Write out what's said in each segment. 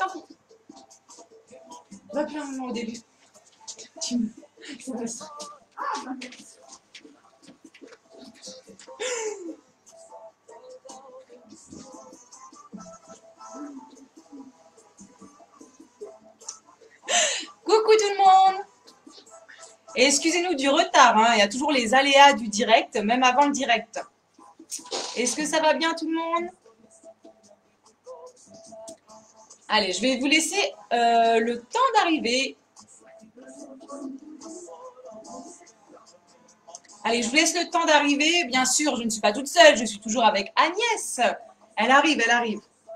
Tant pis. Va plus un moment au début. Ça va se- Coucou tout le monde! Et excusez-nous du retard, hein, il y a toujours les aléas du direct, même avant le direct. Est-ce que ça va bien tout le monde? Allez, je vais vous laisser le temps d'arriver. Allez, je vous laisse le temps d'arriver. Bien sûr, je ne suis pas toute seule, je suis toujours avec Agnès. Elle arrive, elle arrive.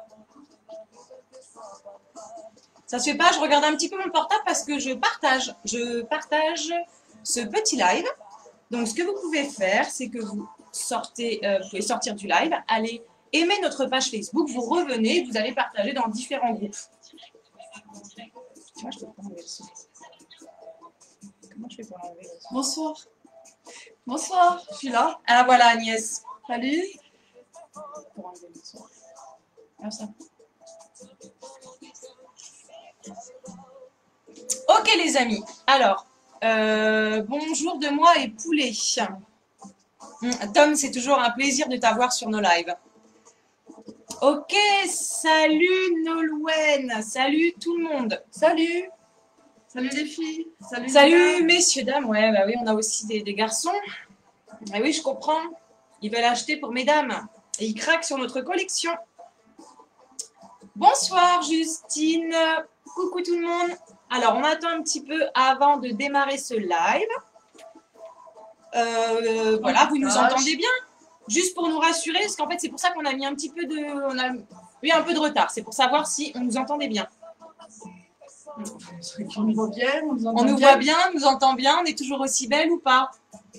Ça se fait pas, je regarde un petit peu mon portable parce que je partage ce petit live. Donc, ce que vous pouvez faire, c'est que vous sortez, vous pouvez sortir du live, allez aimer notre page Facebook, vous revenez, vous allez partager dans différents groupes. Moi, je peux pas enlever le son. Comment je fais pour enlever le son? Bonsoir. Bonsoir, je suis là. Ah, voilà Agnès. Salut. Pour enlever le son. Comme ça. Ok les amis, alors, bonjour de moi et poulet. Tom, c'est toujours un plaisir de t'avoir sur nos lives. Ok, salut Nolwenn, salut tout le monde. Salut. Salut les filles. Salut. Salut messieurs, dames, ouais, bah oui, on a aussi des garçons. Ah oui, je comprends, ils veulent acheter pour mesdames et ils craquent sur notre collection. Bonsoir Justine, coucou tout le monde. Alors, on attend un petit peu avant de démarrer ce live. Voilà, vous nous entendez bien? Juste pour nous rassurer, parce qu'en fait, c'est pour ça qu'on a mis un petit peu de... On a eu un peu de retard. C'est pour savoir si on nous entendait bien. On nous voit bien, on nous entend On nous bien. voit bien, on nous entend bien, on est toujours aussi belle ou pas?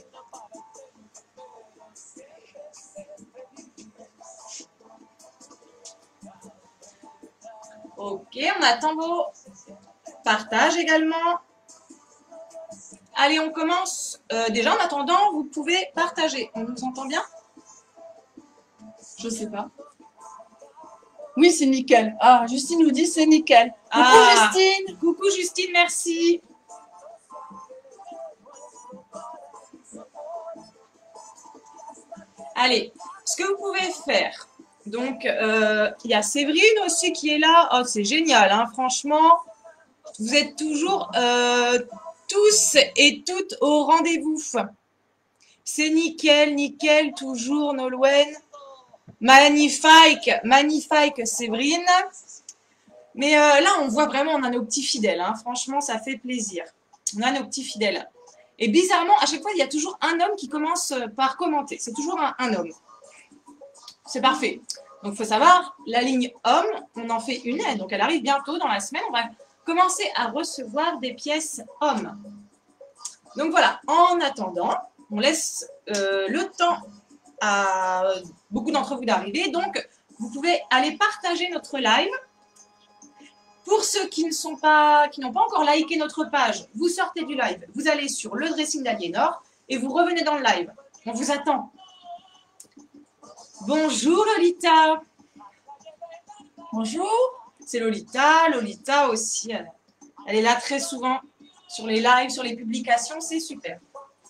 Ok, on attend vos partages également. Allez, on commence. Déjà, en attendant, vous pouvez partager. On nous entend bien? Je sais pas. Oui, c'est nickel. Ah, Justine nous dit c'est nickel. Coucou Ah, Justine. coucou Justine, merci. Allez, ce que vous pouvez faire. Donc, il y a Séverine aussi qui est là. Oh, c'est génial, hein, franchement. Vous êtes toujours tous et toutes au rendez-vous. C'est nickel, nickel, toujours Nolwenn. Magnifique, magnifique Séverine. Mais là, on voit vraiment, on a nos petits fidèles. Hein. Franchement, ça fait plaisir. On a nos petits fidèles. Et bizarrement, à chaque fois, il y a toujours un homme qui commence par commenter. C'est toujours un homme. C'est parfait. Donc, il faut savoir, la ligne homme, on en fait une. Donc, elle arrive bientôt dans la semaine. On va commencer à recevoir des pièces hommes. Donc, voilà. En attendant, on laisse le temps à beaucoup d'entre vous d'arriver. Donc, vous pouvez aller partager notre live. Pour ceux qui n'ont pas encore liké notre page, vous sortez du live, vous allez sur le dressing d'Aliénor et vous revenez dans le live. On vous attend. Bonjour Lolita. Bonjour. C'est Lolita. Lolita aussi, elle est là très souvent sur les lives, sur les publications, c'est super.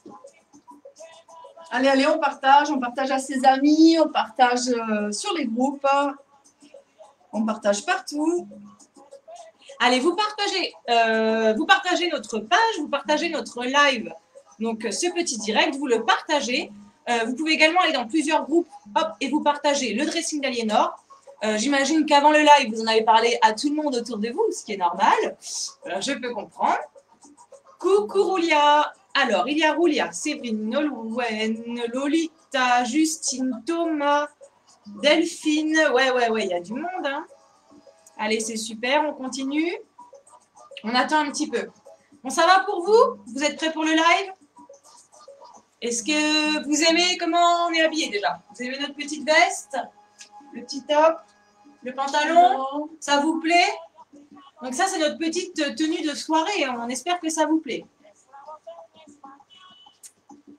Allez, allez, on partage à ses amis, on partage sur les groupes, on partage partout. Allez, vous partagez notre page, vous partagez notre live. Donc, ce petit direct, vous le partagez. Vous pouvez également aller dans plusieurs groupes, hop, et vous partagez le dressing d'Aliénor. J'imagine qu'avant le live, vous en avez parlé à tout le monde autour de vous, ce qui est normal. Je peux comprendre. Coucou Roulia. Alors, il y a Roulia, Séverine, Nolwenn, Lolita, Justine, Thomas, Delphine. Ouais, il y a du monde, hein. Allez, c'est super, on continue. On attend un petit peu. Bon, ça va pour vous? Vous êtes prêts pour le live? Est-ce que vous aimez comment on est habillé déjà? Vous aimez notre petite veste? Le petit top? Le pantalon? Ça vous plaît? Donc ça, c'est notre petite tenue de soirée. On espère que ça vous plaît.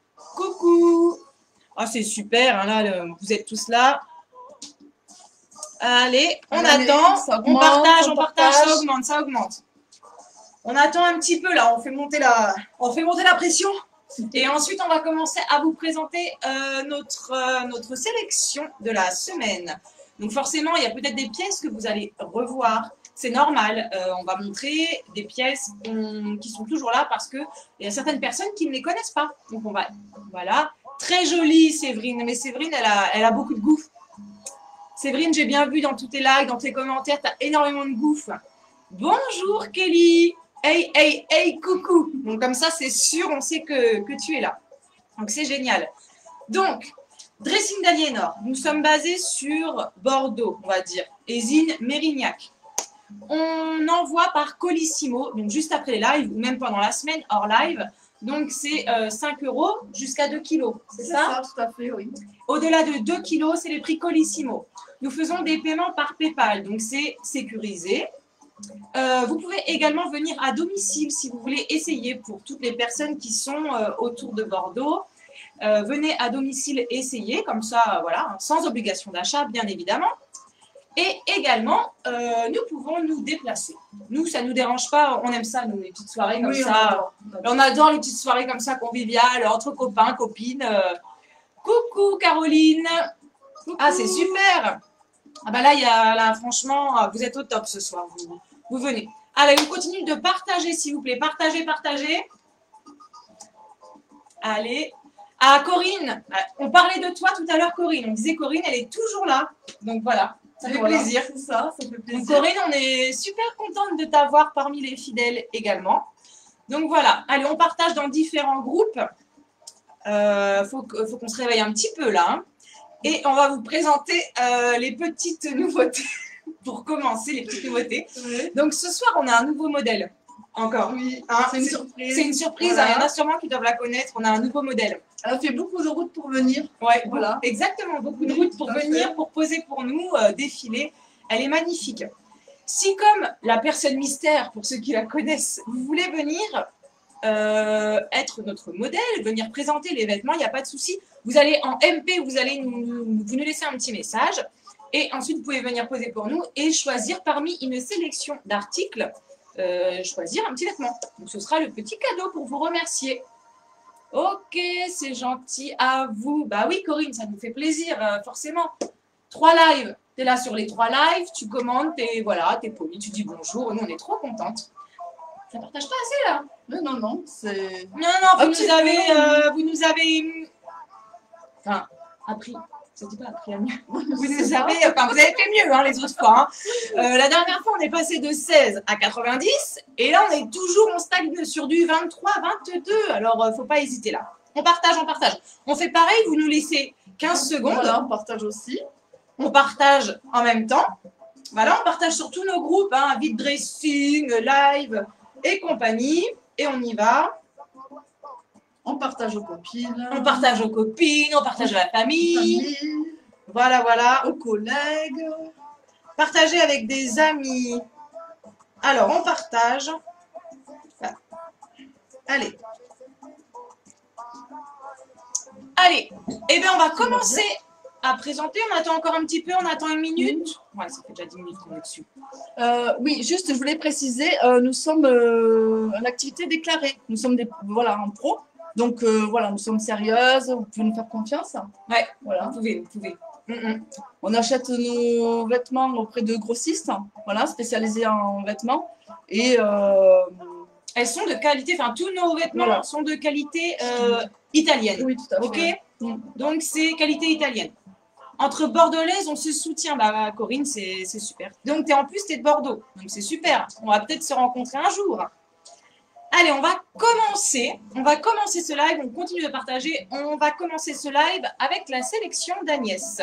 Coucou! Ah, c'est super, hein, là, vous êtes tous là. Allez, on Allez, attend, ça on augmente, partage, ça augmente, ça augmente. On attend un petit peu là, on fait monter la pression. Et ensuite, on va commencer à vous présenter notre sélection de la semaine. Donc forcément, il y a peut-être des pièces que vous allez revoir. C'est normal, on va montrer des pièces qui sont toujours là parce qu'il y a certaines personnes qui ne les connaissent pas. Donc on va, voilà. Très jolie Séverine, mais Séverine, elle a beaucoup de goût. Séverine, j'ai bien vu dans tous tes likes, dans tes commentaires, tu as énormément de goût. Bonjour Kelly. Hey, hey, hey, coucou. Donc comme ça, c'est sûr, on sait que tu es là. Donc c'est génial. Donc, dressing d'Aliénor. Nous sommes basés sur Bordeaux, on va dire. Ésine, Mérignac. On envoie par Colissimo, donc juste après les lives, ou même pendant la semaine, hors live. Donc c'est 5 € jusqu'à 2 kilos, c'est ça? Tout à fait, oui. Au-delà de 2 kilos, c'est les prix Colissimo. Nous faisons des paiements par PayPal, donc c'est sécurisé. Vous pouvez également venir à domicile si vous voulez essayer pour toutes les personnes qui sont autour de Bordeaux. Venez à domicile essayer, comme ça, voilà, sans obligation d'achat, bien évidemment. Et également, nous pouvons nous déplacer. Nous, ça ne nous dérange pas, on aime ça, nous, les petites soirées comme ça. On adore les petites soirées comme ça, conviviales, entre copains, copines. Coucou Caroline. Coucou. Ah, c'est super. Ah bah là, franchement, vous êtes au top ce soir, vous venez. Allez, on continue de partager, s'il vous plaît. Partagez, partagez. Allez. Ah, Corinne, on parlait de toi tout à l'heure, Corinne. On disait Corinne, elle est toujours là. Donc voilà, ça fait plaisir. C'est ça fait plaisir. Donc Corinne, on est super contente de t'avoir parmi les fidèles également. Donc voilà, allez, on partage dans différents groupes. Faut qu'on se réveille un petit peu là. Hein. Et on va vous présenter les petites nouveautés. Pour commencer, les petites nouveautés. Oui. Donc ce soir, on a un nouveau modèle. Encore. Oui, hein, c'est une surprise. C'est une surprise, voilà. Il y en a sûrement qui doivent la connaître. On a un nouveau modèle. Elle a fait beaucoup de routes pour venir. Ouais, voilà. Exactement, beaucoup de routes pour venir, pour poser pour nous, défiler. Elle est magnifique. Si comme la personne mystère, pour ceux qui la connaissent, vous voulez venir être notre modèle, venir présenter les vêtements, il n'y a pas de souci. Vous allez en MP, vous nous laissez un petit message. Et ensuite, vous pouvez venir poser pour nous et choisir parmi une sélection d'articles, choisir un petit vêtement. Donc, ce sera le petit cadeau pour vous remercier. Ok, c'est gentil à vous. Bah oui, Corinne, ça nous fait plaisir, forcément. 3 lives. Tu es là sur les 3 lives, tu commandes, voilà, t'es poli, tu dis bonjour. Nous, on est trop contentes. Ça partage pas assez, là. Non, c'est... Non, vous nous avez... Enfin, appris. Ça dit pas appris à mieux. Vous avez fait mieux hein, les autres fois. Hein. La dernière fois, on est passé de 16 à 90 et là, on stagne sur du 23, 22. Alors, faut pas hésiter là. On partage. On fait pareil, vous nous laissez 15 secondes. Voilà, on partage aussi. On partage en même temps. Voilà, on partage sur tous nos groupes, hein, vide dressing, live et compagnie. Et on y va. On partage aux copines. On partage aux copines, on partage à la famille. Voilà. Aux collègues. Partager avec des amis. Alors, on partage. Allez. Eh bien, on va commencer à présenter. On attend encore un petit peu, on attend 1 minute. Ouais, ça fait déjà 10 minutes qu'on est dessus. Oui, juste, je voulais préciser, nous sommes en activité déclarée. Nous sommes en pro. Donc, voilà, nous sommes sérieuses. Vous pouvez nous faire confiance. Ouais, voilà. Vous pouvez. On achète nos vêtements auprès de grossistes, voilà, spécialisés en vêtements. Et elles sont de qualité, enfin, tous nos vêtements sont de qualité italienne. Oui, tout à fait. Ok. Donc, c'est qualité italienne. Entre bordelaises, on se soutient. Bah, Corinne, c'est super. Donc, en plus, tu es de Bordeaux. Donc, c'est super. On va peut-être se rencontrer un jour. Allez, on va commencer ce live, on continue de partager. On va commencer ce live avec la sélection d'Agnès.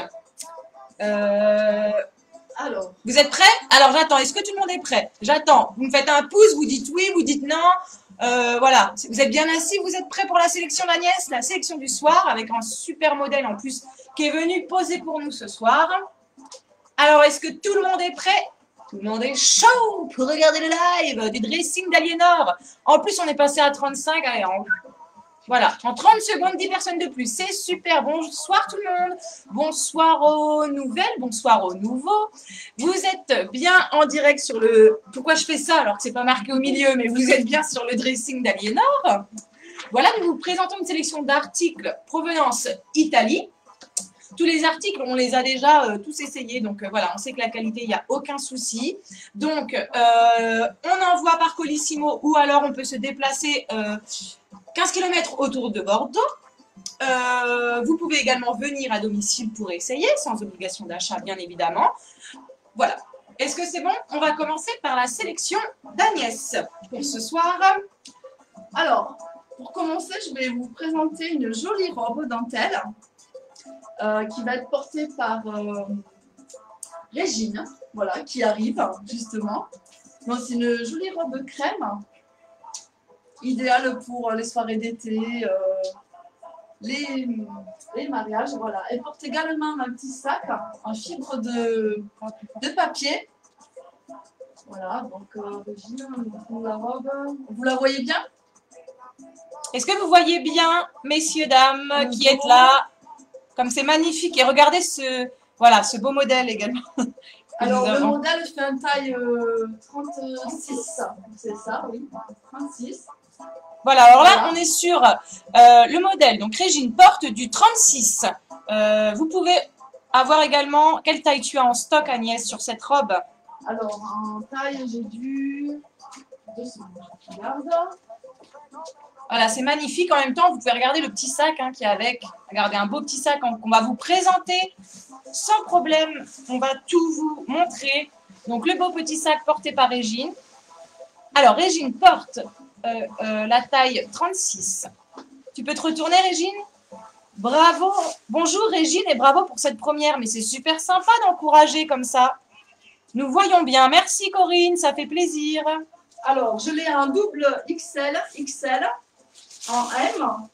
Alors, vous êtes prêts? Alors, j'attends. Est-ce que tout le monde est prêt? J'attends. Vous me faites un pouce, vous dites oui, vous dites non. Voilà. Vous êtes bien assis, vous êtes prêts pour la sélection d'Agnès? La sélection du soir, avec un super modèle en plus qui est venu poser pour nous ce soir. Alors, est-ce que tout le monde est prêt? Tout le monde est chaud pour regarder le live du dressing d'Aliénor. En plus, on est passé à 35. Allez, Voilà, en 30 secondes, 10 personnes de plus. C'est super. Bonsoir tout le monde. Bonsoir aux nouvelles, bonsoir aux nouveaux. Vous êtes bien en direct sur le... Pourquoi je fais ça alors que c'est pas marqué au milieu, mais vous êtes bien sur le dressing d'Aliénor. Voilà, nous vous présentons une sélection d'articles provenance Italie. Tous les articles, on les a déjà tous essayés, donc voilà, on sait que la qualité, il n'y a aucun souci. Donc, on envoie par Colissimo ou alors on peut se déplacer 15 km autour de Bordeaux. Vous pouvez également venir à domicile pour essayer, sans obligation d'achat, bien évidemment. Voilà. Est-ce que c'est bon? On va commencer par la sélection d'Agnès pour ce soir. Alors, pour commencer, je vais vous présenter une jolie robe dentelle qui va être portée par Régine, voilà, qui arrive justement. Donc, c'est une jolie robe crème, idéale pour les soirées d'été, les mariages, voilà. Elle porte également un petit sac en fibre de papier. Voilà, donc Régine, la robe, vous la voyez bien? Est-ce que vous voyez bien, messieurs, dames, qui êtes là? Comme c'est magnifique. Et regardez ce, voilà, ce beau modèle également. Alors, le modèle fait un taille 36. C'est ça, oui. 36. Voilà, alors là, on est sur le modèle. Donc, Régine porte du 36. Vous pouvez avoir également... Quelle taille tu as en stock, Agnès, sur cette robe? Alors, en taille, j'ai du... 200. Je regarde. Voilà, c'est magnifique. En même temps, vous pouvez regarder le petit sac qui est avec. Regardez, un beau petit sac qu'on va vous présenter sans problème. On va tout vous montrer. Donc, le beau petit sac porté par Régine. Alors, Régine porte la taille 36. Tu peux te retourner, Régine? Bravo. Bonjour, Régine, et bravo pour cette première. Mais c'est super sympa d'encourager comme ça. Nous voyons bien. Merci, Corinne. Ça fait plaisir. Alors, je l'ai en double XL, en M.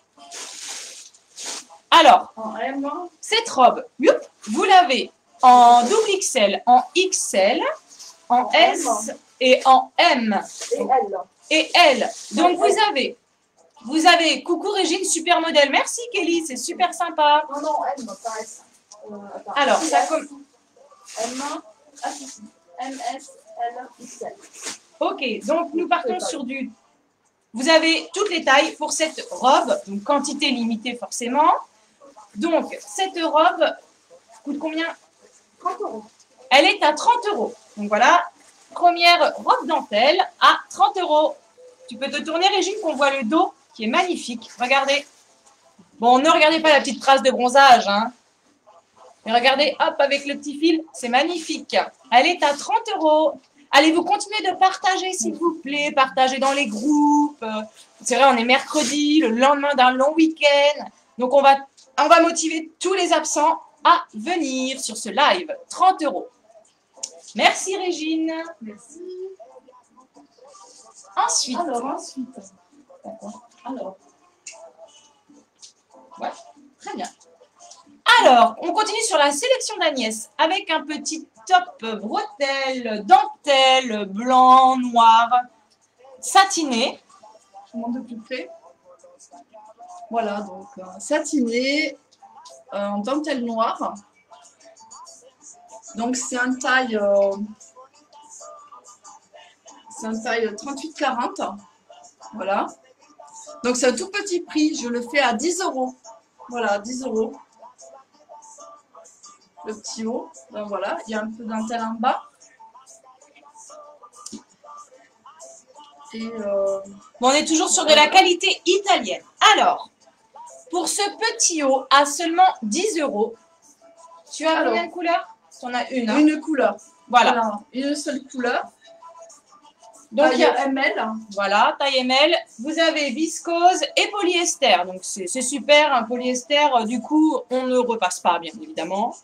Alors, en M. cette robe, vous l'avez en double XL, en XL, en S et en M. Et L. Et L. Donc, vous avez, coucou Régine, super modèle. Merci Kelly, c'est super sympa. Non, M, pas S. Alors, ça comme... M, M, S, L, XL. Ok, donc nous partons sur du... Vous avez toutes les tailles pour cette robe, donc quantité limitée forcément. Donc, cette robe coûte combien? 30 €. Elle est à 30 €. Donc voilà, première robe dentelle à 30 €. Tu peux te tourner, Régine, qu'on voit le dos qui est magnifique. Regardez. Bon, ne regardez pas la petite trace de bronzage, Mais regardez, hop, avec le petit fil, c'est magnifique. Elle est à 30 €. Allez, vous continuez de partager, s'il vous plaît. Partagez dans les groupes. C'est vrai, on est mercredi, le lendemain d'un long week-end. Donc, on va motiver tous les absents à venir sur ce live. 30 €. Merci, Régine. Merci. Ensuite. Alors. Ouais, très bien. Alors, on continue sur la sélection d'Agnès avec un petit top bretelle, dentelle, blanc, noir, satiné. Je vous montre de plus près. Voilà, donc satiné, en dentelle noire. Donc c'est un taille 38-40. Voilà. Donc c'est un tout petit prix. Je le fais à 10 €. Voilà, 10 €. Le petit haut. Ben voilà, il y a un peu de dentelle en bas. Et Bon, on est toujours sur de la qualité italienne. Alors, pour ce petit haut à seulement 10 €, tu as combien de couleurs? Tu en as une. Une couleur. Voilà. Une seule couleur. Donc, il y a ML. Voilà, taille ML. Vous avez viscose et polyester. Donc, c'est super. Un polyester, du coup, on ne repasse pas, bien évidemment.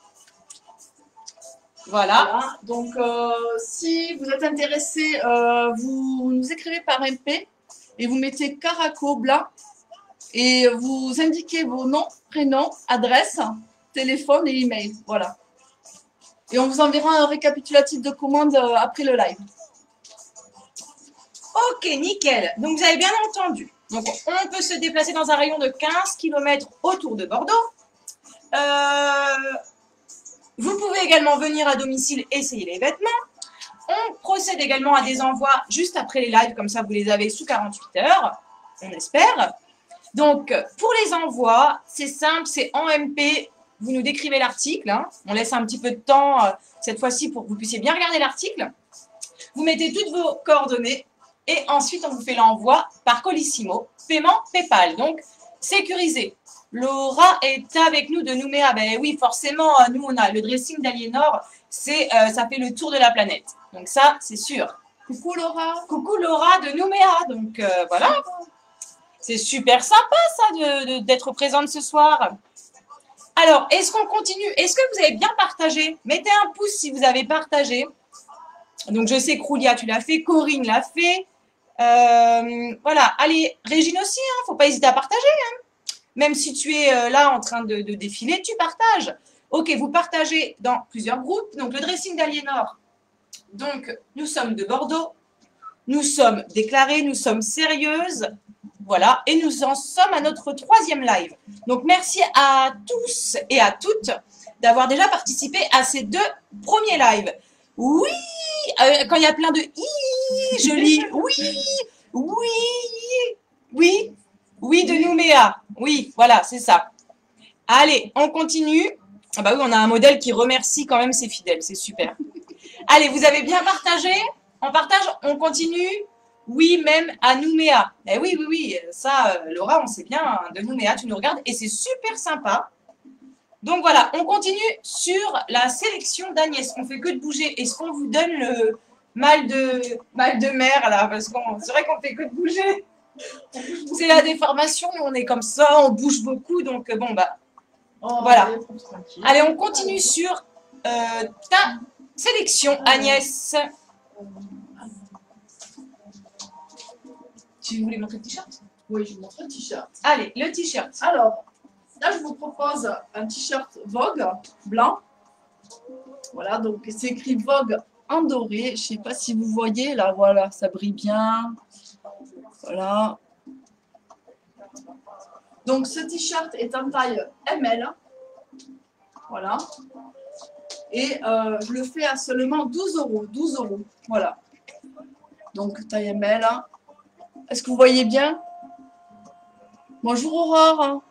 Voilà. Donc, si vous êtes intéressé, vous nous écrivez par MP et vous mettez Caraco blanc et vous indiquez vos noms, prénoms, adresse, téléphone et email. Voilà. Et on vous enverra un récapitulatif de commande après le live. Ok, nickel. Donc, vous avez bien entendu. Donc, on peut se déplacer dans un rayon de 15 km autour de Bordeaux. Vous pouvez également venir à domicile essayer les vêtements. On procède également à des envois juste après les lives, comme ça vous les avez sous 48 heures, on espère. Donc, pour les envois, c'est simple, c'est en MP. Vous nous décrivez l'article. Hein. On laisse un petit peu de temps cette fois-ci pour que vous puissiez bien regarder l'article. Vous mettez toutes vos coordonnées et ensuite on vous fait l'envoi par Colissimo, paiement PayPal. Donc, sécurisé. Laura est avec nous de Nouméa. Ben oui, forcément, nous on a le dressing d'Aliénor, ça fait le tour de la planète. Donc ça, c'est sûr. Coucou Laura. Coucou Laura de Nouméa. Donc voilà. C'est super sympa ça d'être présente ce soir. Alors, est-ce qu'on continue? Est-ce que vous avez bien partagé? Mettez un pouce si vous avez partagé. Donc, je sais, Croulia, tu l'as fait. Corinne l'a fait. Voilà. Allez, Régine aussi, hein. Faut pas hésiter à partager. Hein. Même si tu es là en train de défiler, tu partages. Ok, vous partagez dans plusieurs groupes. Donc, le dressing d'Aliénor. Donc, nous sommes de Bordeaux. Nous sommes déclarées, nous sommes sérieuses. Voilà, et nous en sommes à notre 3e live. Donc, merci à tous et à toutes d'avoir déjà participé à ces 2 premiers lives. Oui, quand il y a plein de i, je lis oui, oui, oui, oui de Nouméa. Oui, voilà, c'est ça. Allez, on continue. Ah bah oui, on a un modèle qui remercie quand même ses fidèles, c'est super. Allez, vous avez bien partagé? On partage, on continue? Oui, même à Nouméa. Eh oui, oui, oui, ça, Laura, on sait bien, hein, de Nouméa, tu nous regardes et c'est super sympa. Donc voilà, on continue sur la sélection d'Agnès. On fait que de bouger. Est-ce qu'on vous donne le mal de mer là? Parce que c'est vrai qu'on fait que de bouger. C'est la déformation, on est comme ça, on bouge beaucoup, donc bon, bah, voilà. Allez, on continue sur ta sélection, Agnès. Tu voulais montrer le t-shirt? Oui, je vous montre le t-shirt. Allez, le t-shirt. Alors, là, je vous propose un t-shirt Vogue blanc. Voilà, donc c'est écrit Vogue en doré. Je ne sais pas si vous voyez, là, voilà, ça brille bien. Voilà. Donc, ce t-shirt est en taille ML. Voilà. Et je le fais à seulement 12 euros. 12 euros. Voilà. Donc, taille ML. Est-ce que vous voyez bien? Bonjour Aurore.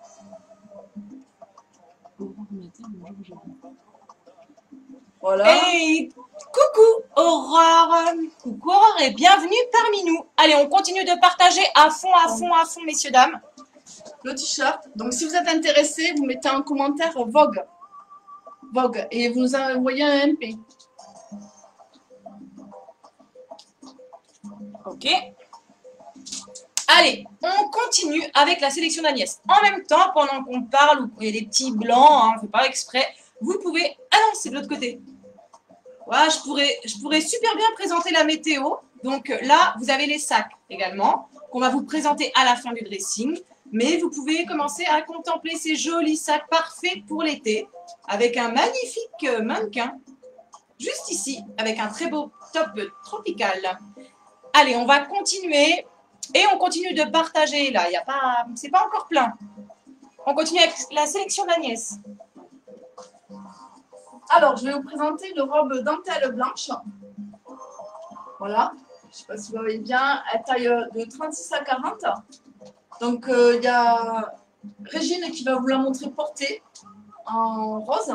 Voilà. Et coucou Aurore. Coucou Aurore et bienvenue parmi nous. Allez, on continue de partager à fond, messieurs, dames. Le t-shirt. Donc, si vous êtes intéressé, vous mettez en commentaire Vogue. Vogue. Et vous nous envoyez un MP. Ok. Allez, on continue avec la sélection d'Agnès. En même temps, pendant qu'on parle, ou qu'il y a des petits blancs, hein, on ne fait pas exprès, vous pouvez... Ah non, c'est de l'autre côté. Voilà, je pourrais super bien présenter la météo. Donc là, vous avez les sacs également, qu'on va vous présenter à la fin du dressing. Mais vous pouvez commencer à contempler ces jolis sacs parfaits pour l'été, avec un magnifique mannequin, juste ici, avec un très beau top tropical. Allez, on va continuer. Et on continue de partager, là, c'est pas encore plein. On continue avec la sélection d'Agnès. Alors, je vais vous présenter une robe dentelle blanche. Voilà. Je ne sais pas si vous voyez bien. Elle taille de 36 à 40. Donc, il y a Régine qui va vous la montrer portée en rose.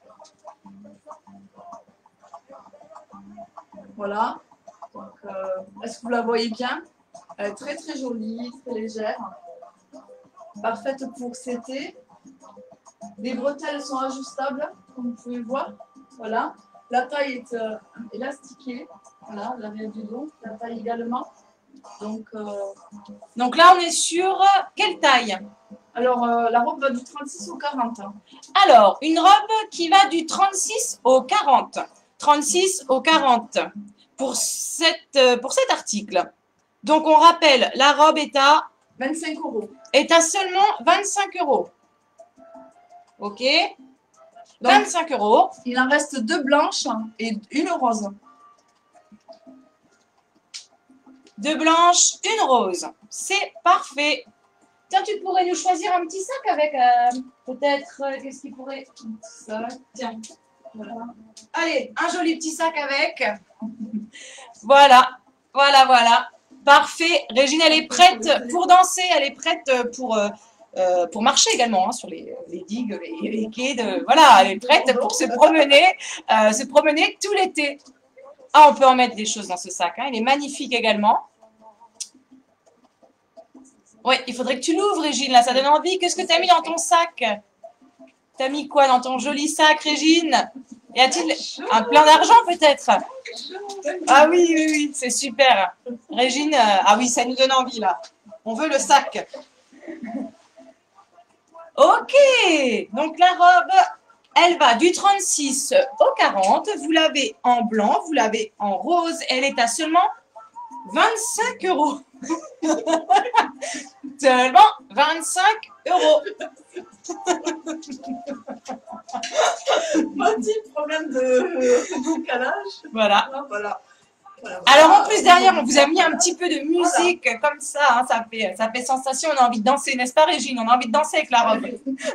Voilà. Donc, est-ce que vous la voyez bien? Elle est très très jolie, très légère. Parfaite pour cet été. Les bretelles sont ajustables, comme vous pouvez le voir. Voilà. La taille est élastiquée. Voilà, l'arrière du dos. La taille également. Donc là, on est sur quelle taille? Alors, la robe va du 36 au 40. Alors, une robe qui va du 36 au 40. 36 au 40 pour cet article. Donc, on rappelle, la robe est à 25 euros. Est à seulement 25 euros. Ok. Donc, 25 euros. Il en reste 2 blanches et une rose. deux blanches, une rose. C'est parfait. Tiens, tu pourrais nous choisir un petit sac avec peut-être, qu'est-ce qu'il pourrait... Ça, tiens, voilà. Allez, un joli petit sac avec. Voilà, voilà, voilà. Parfait. Régine, elle est prête pour danser, elle est prête pour marcher également hein, sur les digues, les quais. Voilà, elle est prête pour se promener tout l'été. Ah, on peut en mettre des choses dans ce sac. Hein. Il est magnifique également. Oui, il faudrait que tu l'ouvres, Régine. Là, ça donne envie. Qu'est-ce que tu as mis dans ton sac? Tu as mis quoi dans ton joli sac, Régine? Y a-t-il un plein d'argent peut-être? Ah oui, oui, oui, c'est super. Régine, ah oui, ça nous donne envie là. On veut le sac. Ok, donc la robe, elle va du 36 au 40. Vous l'avez en blanc, vous l'avez en rose. Elle est à seulement 25 euros. Seulement 25 euros. Petit problème de décalage. Voilà. Voilà. Alors en plus derrière, on vous a mis un petit peu de musique comme ça, hein, ça fait sensation, on a envie de danser, n'est-ce pas Régine? On a envie de danser avec la robe.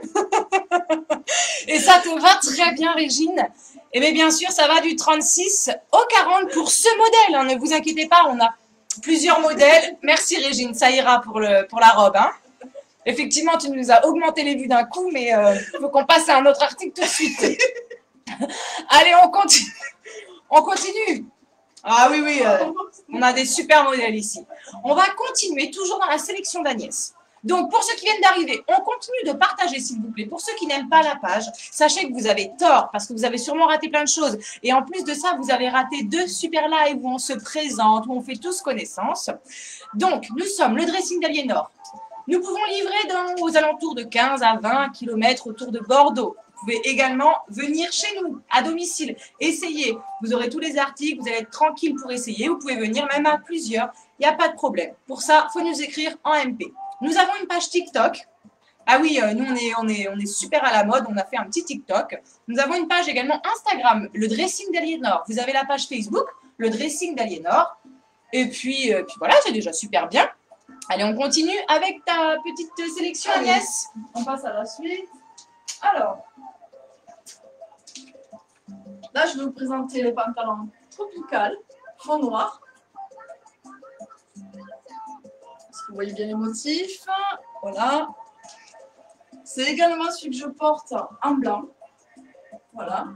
Et ça te va très bien Régine. Et bien sûr, ça va du 36 au 40 pour ce modèle, hein, ne vous inquiétez pas, on a plusieurs modèles. Merci Régine, ça ira pour la robe. Hein. Effectivement, tu nous as augmenté les vues d'un coup, mais il faut qu'on passe à un autre article tout de suite. Allez, on continue. On continue. Ah oui, oui, on a des super modèles ici. On va continuer toujours dans la sélection d'Agnès. Donc, pour ceux qui viennent d'arriver, on continue de partager, s'il vous plaît. Pour ceux qui n'aiment pas la page, sachez que vous avez tort, parce que vous avez sûrement raté plein de choses. Et en plus de ça, vous avez raté 2 super lives où on se présente, où on fait tous connaissance. Donc, nous sommes le dressing d'Aliénor. Nous pouvons livrer aux alentours de 15 à 20 km autour de Bordeaux. Vous pouvez également venir chez nous, à domicile, essayer. Vous aurez tous les articles, vous allez être tranquille pour essayer. Vous pouvez venir même à plusieurs, il n'y a pas de problème. Pour ça, il faut nous écrire en MP. Nous avons une page TikTok. Ah oui, nous, on est super à la mode, on a fait un petit TikTok. Nous avons une page également Instagram, le dressing d'Aliénor. Vous avez la page Facebook, le dressing d'Aliénor. Et puis voilà, c'est déjà super bien. Allez, on continue avec ta petite sélection, Agnès. On passe à la suite. Alors, là, je vais vous présenter le pantalon tropical, fond noir. Est-ce que vous voyez bien les motifs? Voilà. C'est également celui que je porte en blanc. Voilà.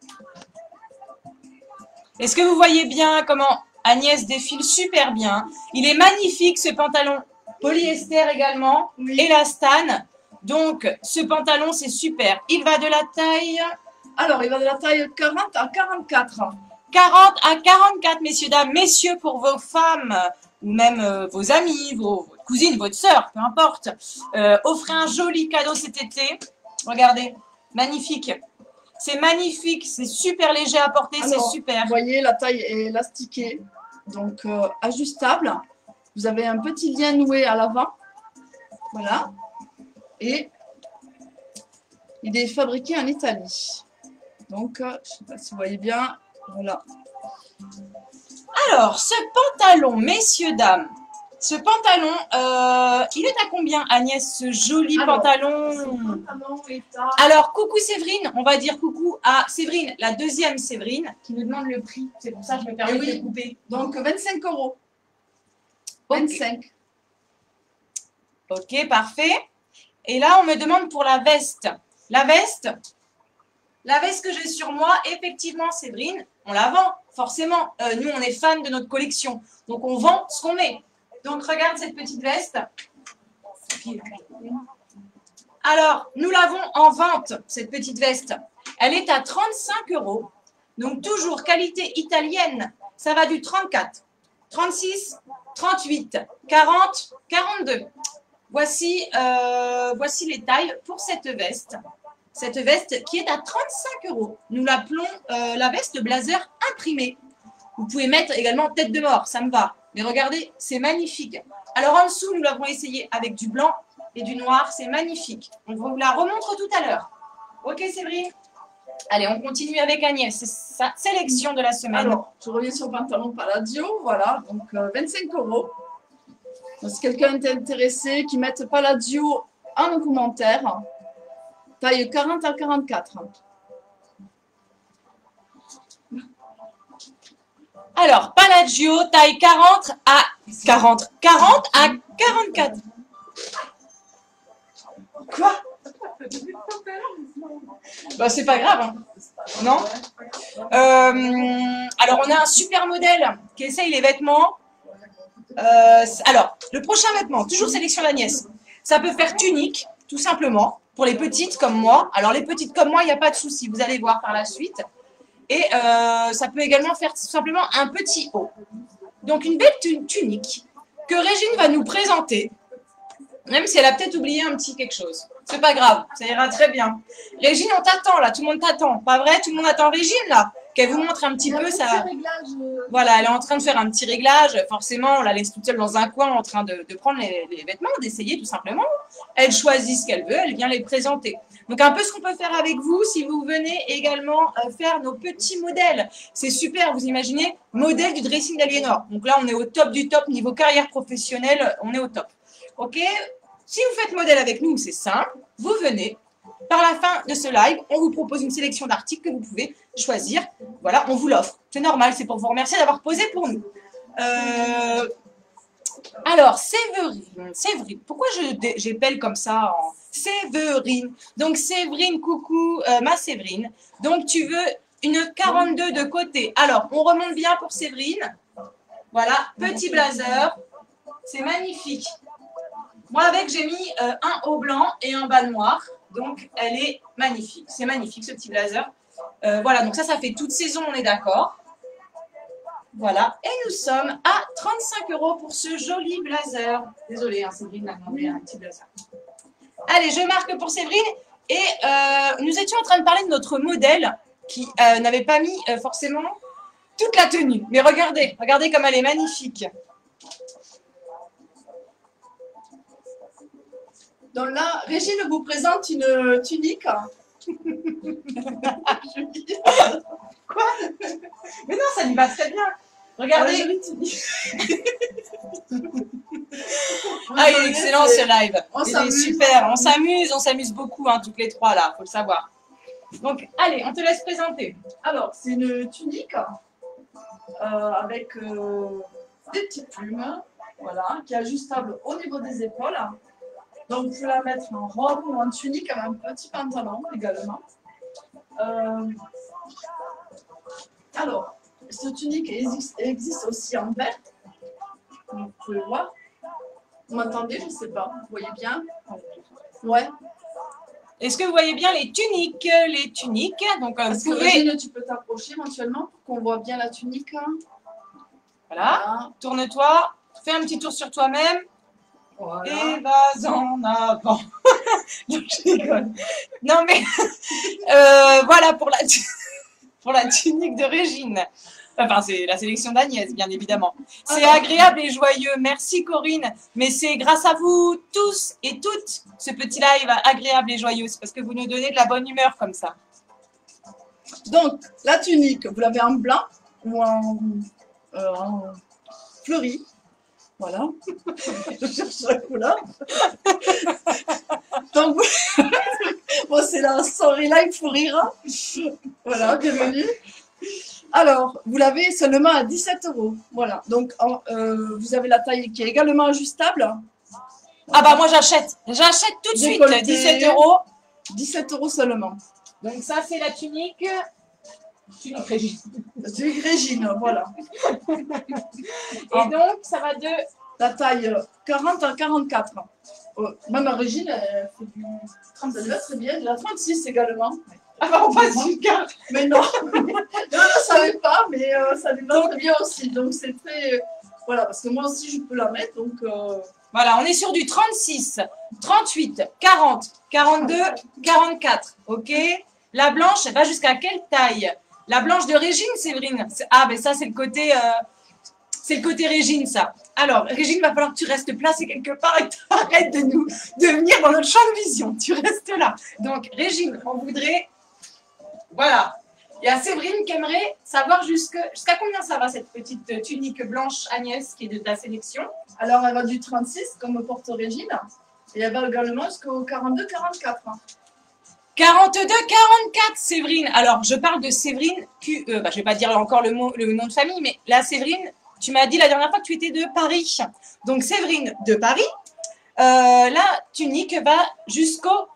Est-ce que vous voyez bien comment Agnès défile super bien? Il est magnifique ce pantalon polyester également, Oui. élastane. Donc, ce pantalon, c'est super. Il va de la taille... Alors, il va de la taille 40 à 44. 40 à 44, messieurs, dames. Messieurs, pour vos femmes ou même vos amis, vos cousines, votre sœur, peu importe. Offrez un joli cadeau cet été. Regardez, magnifique. C'est magnifique, c'est super léger à porter, c'est super. Vous voyez, la taille est élastiquée, donc ajustable. Vous avez un petit lien noué à l'avant. Voilà. Et il est fabriqué en Italie. Donc, je ne sais pas si vous voyez bien. Voilà. Alors, ce pantalon, messieurs, dames, ce pantalon, il est à combien, Agnès, ce joli pantalon? Ce pantalon est à... Alors, coucou Séverine, on va dire coucou à Séverine, la deuxième Séverine, qui nous demande le prix. C'est pour ça que je me permets de couper. Donc, 25 €. Okay. 25. Ok, parfait. Et là, on me demande pour la veste. La veste que j'ai sur moi, effectivement, Séverine, on la vend, forcément. Nous, on est fans de notre collection. Donc, on vend ce qu'on met. Donc, regarde cette petite veste. Alors, nous l'avons en vente, cette petite veste. Elle est à 35 €. Donc, toujours qualité italienne. Ça va du 34, 36, 38, 40, 42. Voici les tailles pour cette veste. Cette veste qui est à 35 €. Nous l'appelons la veste blazer imprimée. Vous pouvez mettre également tête de mort, ça me va. Mais regardez, c'est magnifique. Alors en dessous, nous l'avons essayé avec du blanc et du noir. C'est magnifique. On vous la remontre tout à l'heure. Ok, Séverine? Allez, on continue avec Agnès. C'est sa sélection de la semaine. Alors, je reviens sur le pantalon Palladio, voilà, donc 25 €. Donc, si quelqu'un est intéressé, qui mette Palladio en commentaire, taille 40 à 44. Alors, Palladio, taille 40 à 44. Quoi? Bah, c'est pas grave, hein. Non? Alors, on a un super modèle qui essaye les vêtements. Alors, le prochain vêtement, toujours sélection d'Agnès. Ça peut faire tunique, tout simplement, pour les petites comme moi. Alors, les petites comme moi, il n'y a pas de souci, vous allez voir par la suite. Et ça peut également faire tout simplement un petit haut. Donc, une belle tunique que Régine va nous présenter, même si elle a peut-être oublié un petit quelque chose. C'est pas grave, ça ira très bien. Régine, on t'attend là, tout le monde t'attend. Pas vrai? Tout le monde attend Régine là? Qu'elle vous montre un petit peu ça. Voilà, elle est en train de faire un petit réglage. Forcément, on la laisse toute seule dans un coin en train de prendre les vêtements, d'essayer tout simplement. Elle choisit ce qu'elle veut, elle vient les présenter. Donc un peu ce qu'on peut faire avec vous si vous venez également faire nos petits modèles. C'est super, vous imaginez, modèle du dressing d'Aliénor. Donc là, on est au top du top, niveau carrière professionnelle, on est au top. Ok? Si vous faites modèle avec nous, c'est simple. Vous venez, par la fin de ce live, on vous propose une sélection d'articles que vous pouvez choisir. Voilà, on vous l'offre. C'est normal, c'est pour vous remercier d'avoir posé pour nous. Alors, Séverine, pourquoi j'appelle comme ça en Séverine? Donc, Séverine, coucou, ma Séverine. Donc, tu veux une 42 de côté. Alors, on remonte bien pour Séverine. Voilà, petit blazer. C'est magnifique. Moi, avec, j'ai mis un haut blanc et un bas noir. Donc, elle est magnifique. C'est magnifique, ce petit blazer. Voilà, donc ça fait toute saison, on est d'accord. Voilà, et nous sommes à 35 € pour ce joli blazer. Désolée, hein, Séverine m'a demandé un petit blazer. Allez, je marque pour Séverine. Et nous étions en train de parler de notre modèle qui n'avait pas mis forcément toute la tenue. Mais regardez comme elle est magnifique. Donc là, Régine vous présente une tunique. Quoi? Mais non, ça lui va très bien. Regardez. Ah, il est excellent ce live. Il est super. On s'amuse beaucoup, hein, toutes les trois là, faut le savoir. Donc, allez, on te laisse présenter. Alors, c'est une tunique avec des petites plumes, voilà, qui est ajustable au niveau des épaules. Donc, vous pouvez la mettre en robe ou en tunique avec un petit pantalon également. Alors, cette tunique existe aussi en vert. Vous pouvez le voir. Vous m'entendez? Je ne sais pas. Vous voyez bien? Ouais. Est-ce que vous voyez bien les tuniques? Donc, est-ce que Régine, tu peux t'approcher éventuellement pour qu'on voit bien la tunique? Voilà. Tourne-toi. Fais un petit tour sur toi-même. Voilà. Et vas en avant. Non, je rigole. Non, mais voilà pour la tunique de Régine. Enfin, c'est la sélection d'Agnès, bien évidemment. C'est agréable et joyeux. Merci, Corinne. Mais c'est grâce à vous tous et toutes, ce petit live agréable et joyeux. C'est parce que vous nous donnez de la bonne humeur comme ça. Donc, la tunique, vous l'avez en blanc ou en fleuri. Voilà. Je cherche la couleur. Donc, bon, c'est la story live pour rire. Voilà, bienvenue. Alors, vous l'avez seulement à 17 €. Voilà. Donc, vous avez la taille qui est également ajustable. Ah bah moi j'achète. J'achète tout de suite. 17 €. 17 € seulement. Donc ça c'est la tunique. Tunique Régine. Tunique Régine, voilà. Et donc ça va de la taille 40 à 44. Même Régine, elle fait du 39, très bien. De la 36 également. Ah bah on passe du 4. Mais non, je ne savais pas, mais ça lui va très bien aussi. Donc c'est très... Voilà, parce que moi aussi je peux la mettre. Donc voilà, on est sur du 36, 38, 40, 42, 44. Ok. La blanche, elle va jusqu'à quelle taille? La blanche de Régine, Séverine. Ah ben ça c'est le côté... c'est le côté Régine, ça. Alors, Régine, va falloir que tu restes placée quelque part et que tu arrêtes de venir dans notre champ de vision. Tu restes là. Donc, Régine, on voudrait Voilà. Il y a Séverine qui aimerait savoir jusqu'à combien ça va cette petite tunique blanche Agnès qui est de ta sélection. Alors, elle va du 36 comme porte Régine. Et elle va également jusqu'au 42-44. 42-44, Séverine. Alors, je parle de Séverine, je ne vais pas dire encore le nom de famille, mais là, Séverine, tu m'as dit la dernière fois que tu étais de Paris. Donc, Séverine de Paris, la tunique va jusqu'au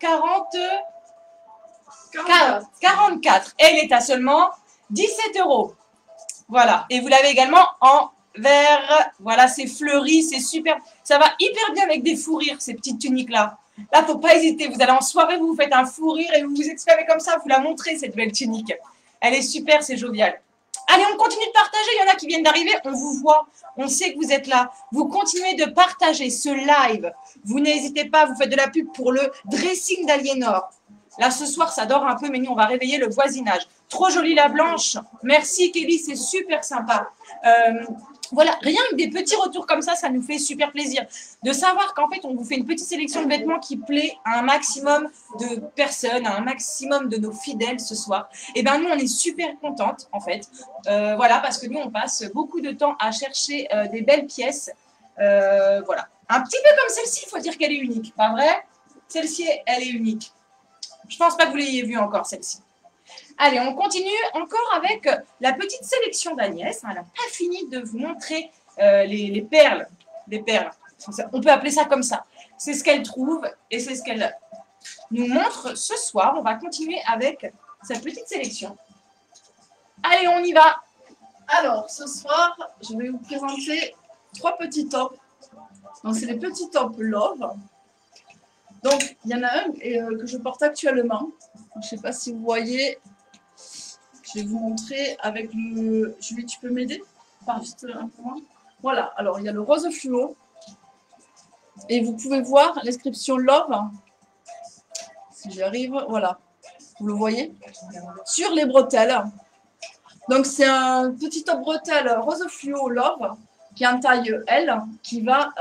44. Elle est à seulement 17 €. Voilà. Et vous l'avez également en vert. Voilà, c'est fleuri, c'est super. Ça va hyper bien avec des fous rires, ces petites tuniques-là. Là, faut pas hésiter. Vous allez en soirée, vous vous faites un fou rire et vous vous exprimez comme ça. Vous la montrez, cette belle tunique. Elle est super, c'est jovial. Allez, on continue de partager. Il y en a qui viennent d'arriver. On vous voit. On sait que vous êtes là. Vous continuez de partager ce live. Vous n'hésitez pas. Vous faites de la pub pour le dressing d'Aliénor. Là, ce soir, ça dort un peu, mais nous, on va réveiller le voisinage. Trop jolie la blanche. Merci, Kelly. C'est super sympa. Voilà, rien que des petits retours comme ça nous fait super plaisir. De savoir qu'en fait, on vous fait une petite sélection de vêtements qui plaît à un maximum de personnes, à un maximum de nos fidèles ce soir. Et bien, nous, on est super contentes, en fait. Voilà, parce que nous, on passe beaucoup de temps à chercher des belles pièces. Voilà. Un petit peu comme celle-ci, il faut dire qu'elle est unique. Pas vrai? Celle-ci, elle est unique. Je pense pas que vous l'ayez vue encore, celle-ci. Allez, on continue encore avec la petite sélection d'Agnès. Elle n'a pas fini de vous montrer les perles. Les perles. On peut appeler ça comme ça. C'est ce qu'elle trouve et c'est ce qu'elle nous montre ce soir. On va continuer avec sa petite sélection. Allez, on y va. Alors, ce soir, je vais vous présenter 3 petits tops. Donc, c'est les petits tops Love. Donc, il y en a un que je porte actuellement. Je ne sais pas si vous voyez. Je vais vous montrer avec le... Julie, tu peux m'aider? Juste un peu moins. Voilà, alors il y a le rose fluo. Et vous pouvez voir l'inscription Love. Si j'y arrive, voilà. Vous le voyez? Sur les bretelles. Donc, c'est un petit top bretelle rose fluo Love qui est en taille L, qui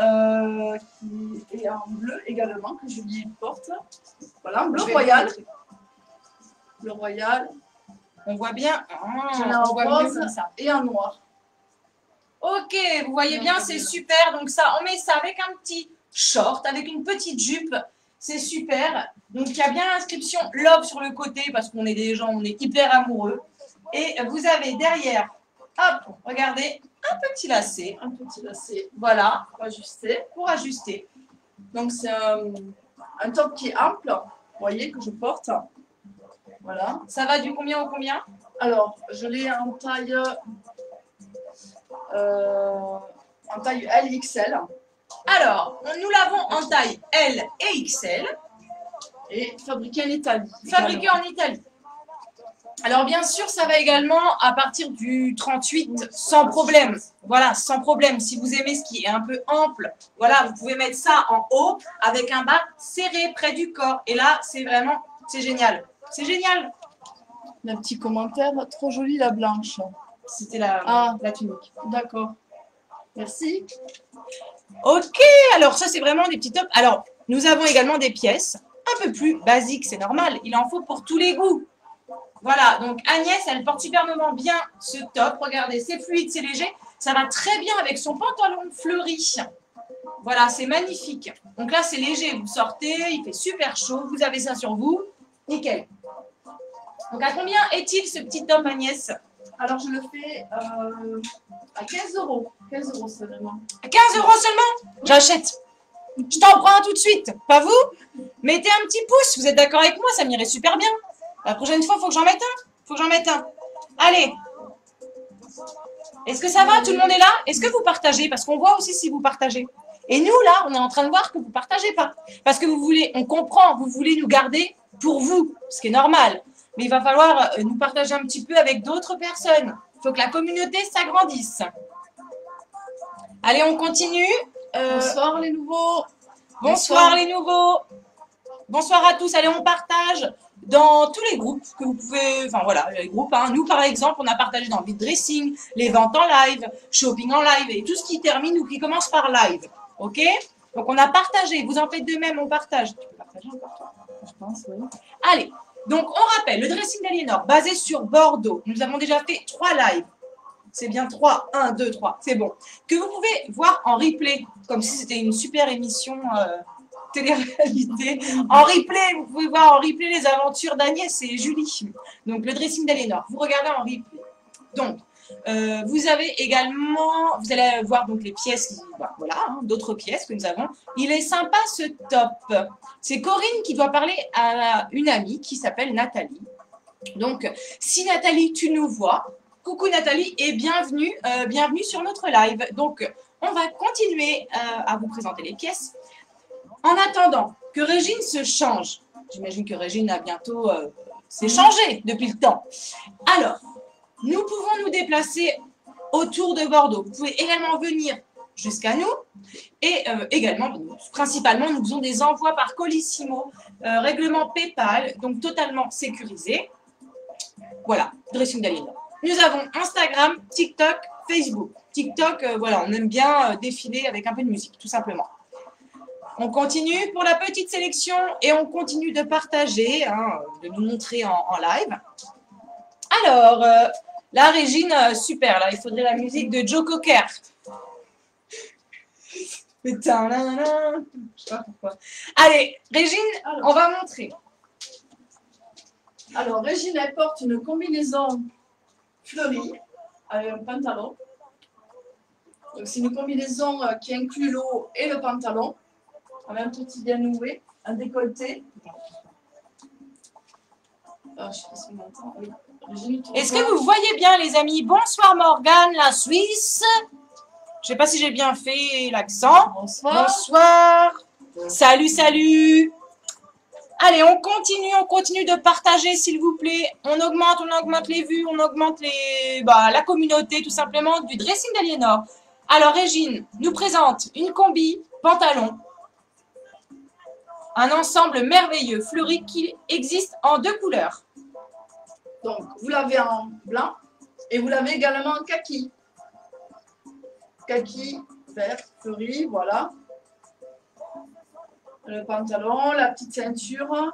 est en bleu également, que Julie porte. Voilà, bleu royal. Bleu royal. On voit bien. En rose et en noir. Ok, vous voyez bien, c'est super. Donc ça, on met ça avec un petit short, avec une petite jupe. C'est super. Donc il y a bien l'inscription Love sur le côté parce qu'on est des gens, on est hyper amoureux. Et vous avez derrière, hop, regardez, un petit lacet. Un petit lacet. Voilà, Pour ajuster. pour ajuster. Donc c'est un top qui est ample, vous voyez, que je porte. Voilà. Ça va du combien au combien? Alors, je l'ai en taille LXL. Alors, nous l'avons en taille L et XL. Et fabriqué en Italie. Fabriqué en Italie. Alors, bien sûr, ça va également à partir du 38, sans problème. Voilà, sans problème. Si vous aimez ce qui est un peu ample, voilà, vous pouvez mettre ça en haut avec un bas serré près du corps. Et là, c'est vraiment, c'est génial. C'est génial. Un petit commentaire, trop jolie la blanche. C'était la tunique. D'accord. Merci. Ok, alors ça, c'est vraiment des petits tops. Alors, nous avons également des pièces un peu plus basiques, c'est normal. Il en faut pour tous les goûts. Voilà, donc Agnès, elle porte superbement bien ce top. Regardez, c'est fluide, c'est léger. Ça va très bien avec son pantalon fleuri. Voilà, c'est magnifique. Donc là, c'est léger. Vous sortez, il fait super chaud. Vous avez ça sur vous. Nickel. Donc à combien est-il ce petit top, Agnès? Alors, je le fais à 15 €. 15 € seulement. 15 € seulement? J'achète. Je t'en prends un tout de suite. Pas vous? Mettez un petit pouce. Vous êtes d'accord avec moi? Ça m'irait super bien. La prochaine fois, il faut que j'en mette un. Faut que j'en mette un. Allez. Est-ce que ça va? Tout le monde est là? Est-ce que vous partagez? Parce qu'on voit aussi si vous partagez. Et nous, là, on est en train de voir que vous ne partagez pas. Parce que vous voulez, on comprend, vous voulez nous garder pour vous, ce qui est normal. Mais il va falloir nous partager un petit peu avec d'autres personnes. Il faut que la communauté s'agrandisse. Allez, on continue. Bonsoir les nouveaux. Bonsoir les nouveaux. Bonsoir à tous. Allez, on partage dans tous les groupes que vous pouvez, enfin voilà, les groupes, hein. Nous par exemple, on a partagé dans Vide Dressing, les ventes en live, shopping en live et tout ce qui termine ou qui commence par live. Ok? Donc on a partagé, vous en faites de même, on partage. Tu peux partager encore toi? Je pense, oui. Allez, Donc, on rappelle, le dressing d'Aliénor, basé sur Bordeaux. Nous avons déjà fait 3 lives. C'est bien 3, 1, 2, 3, c'est bon. Que vous pouvez voir en replay, comme si c'était une super émission télé-réalité. En replay, vous pouvez voir en replay les aventures d'Agnès et Julie. Donc, le dressing d'Aliénor, vous regardez en replay. Donc, vous avez également, vous allez voir donc les pièces, voilà, hein, d'autres pièces que nous avons. Il est sympa ce top. C'est Corinne qui doit parler à une amie qui s'appelle Nathalie. Donc, si Nathalie, tu nous vois, coucou Nathalie et bienvenue, bienvenue sur notre live. Donc, on va continuer à vous présenter les pièces. En attendant que Régine se change, j'imagine que Régine a bientôt s'est changée depuis le temps. Alors, nous pouvons nous déplacer autour de Bordeaux. Vous pouvez également venir jusqu'à nous et également, principalement, nous faisons des envois par Colissimo, règlement PayPal, donc totalement sécurisé. Voilà, dressing d'Aliénor. Nous avons Instagram, TikTok, Facebook. TikTok, voilà, on aime bien défiler avec un peu de musique, tout simplement. On continue pour la petite sélection et on continue de partager, hein, de nous montrer en live. Alors, la Régine, super, là, il faudrait la musique de Joe Cocker. Putain, là, je sais pas pourquoi. Allez, Régine, on va montrer. Alors, Régine, elle porte une combinaison fleurie avec un pantalon. Donc, c'est une combinaison qui inclut le haut et le pantalon, avec un petit bien noué, un décolleté. Alors, je sais pas si on m'entend. Oui. Est-ce que vous voyez bien, les amis? Bonsoir Morgane, la Suisse. Je sais pas si j'ai bien fait l'accent. Bonsoir. Bonsoir. Salut, salut. Allez, on continue de partager, s'il vous plaît. On augmente les vues, on augmente la communauté, tout simplement, du dressing d'Aliénor. Alors, Régine nous présente une combi, pantalon, un ensemble merveilleux, fleuri, qui existe en 2 couleurs. Donc, vous l'avez en blanc et vous l'avez également en kaki. Kaki, vert, fleuri, voilà. Le pantalon, la petite ceinture.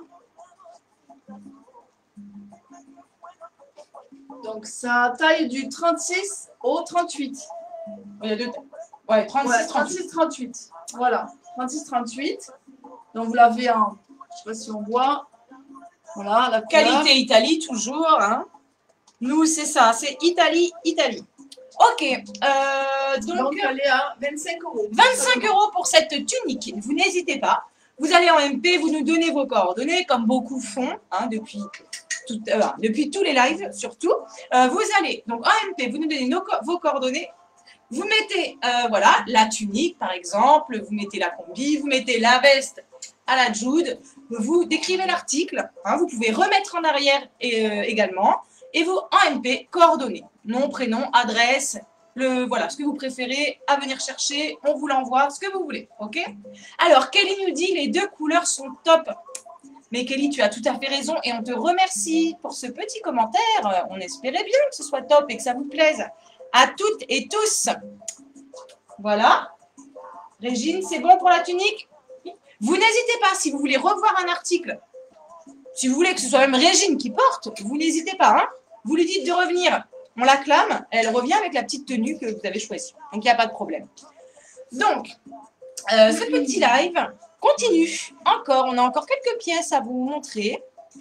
Donc, ça taille du 36 au 38. Il y a 2 tailles. Ouais, 36, Ouais, 38. 38. Voilà, 36-38. Donc, vous l'avez en, je ne sais pas si on voit. Voilà, la couleur. Qualité Italie, toujours. Hein. Nous, c'est ça, c'est Italie. Ok, donc elle est à 25 €. 25 € pour cette tunique. Vous n'hésitez pas. Vous allez en MP, vous nous donnez vos coordonnées, comme beaucoup font hein, depuis tous les lives, surtout. Vous allez, donc en MP, vous nous donnez vos coordonnées. Vous mettez, voilà, la tunique, par exemple. Vous mettez la combi, vous mettez la veste à la Jude. Vous décrivez l'article. Hein, vous pouvez remettre en arrière également. Et vous, en MP, coordonnées. Nom, prénom, adresse, voilà, ce que vous préférez à venir chercher. On vous l'envoie, ce que vous voulez. OK? Alors, Kelly nous dit, les 2 couleurs sont top. Mais Kelly, tu as tout à fait raison et on te remercie pour ce petit commentaire. On espérait bien que ce soit top et que ça vous plaise. À toutes et tous. Voilà. Régine, c'est bon pour la tunique? Vous n'hésitez pas, si vous voulez revoir un article, si vous voulez que ce soit même Régine qui porte, vous n'hésitez pas. Hein, vous lui dites de revenir. On l'acclame. Elle revient avec la petite tenue que vous avez choisie. Donc, il n'y a pas de problème. Donc, ce petit live continue. On a encore quelques pièces à vous montrer.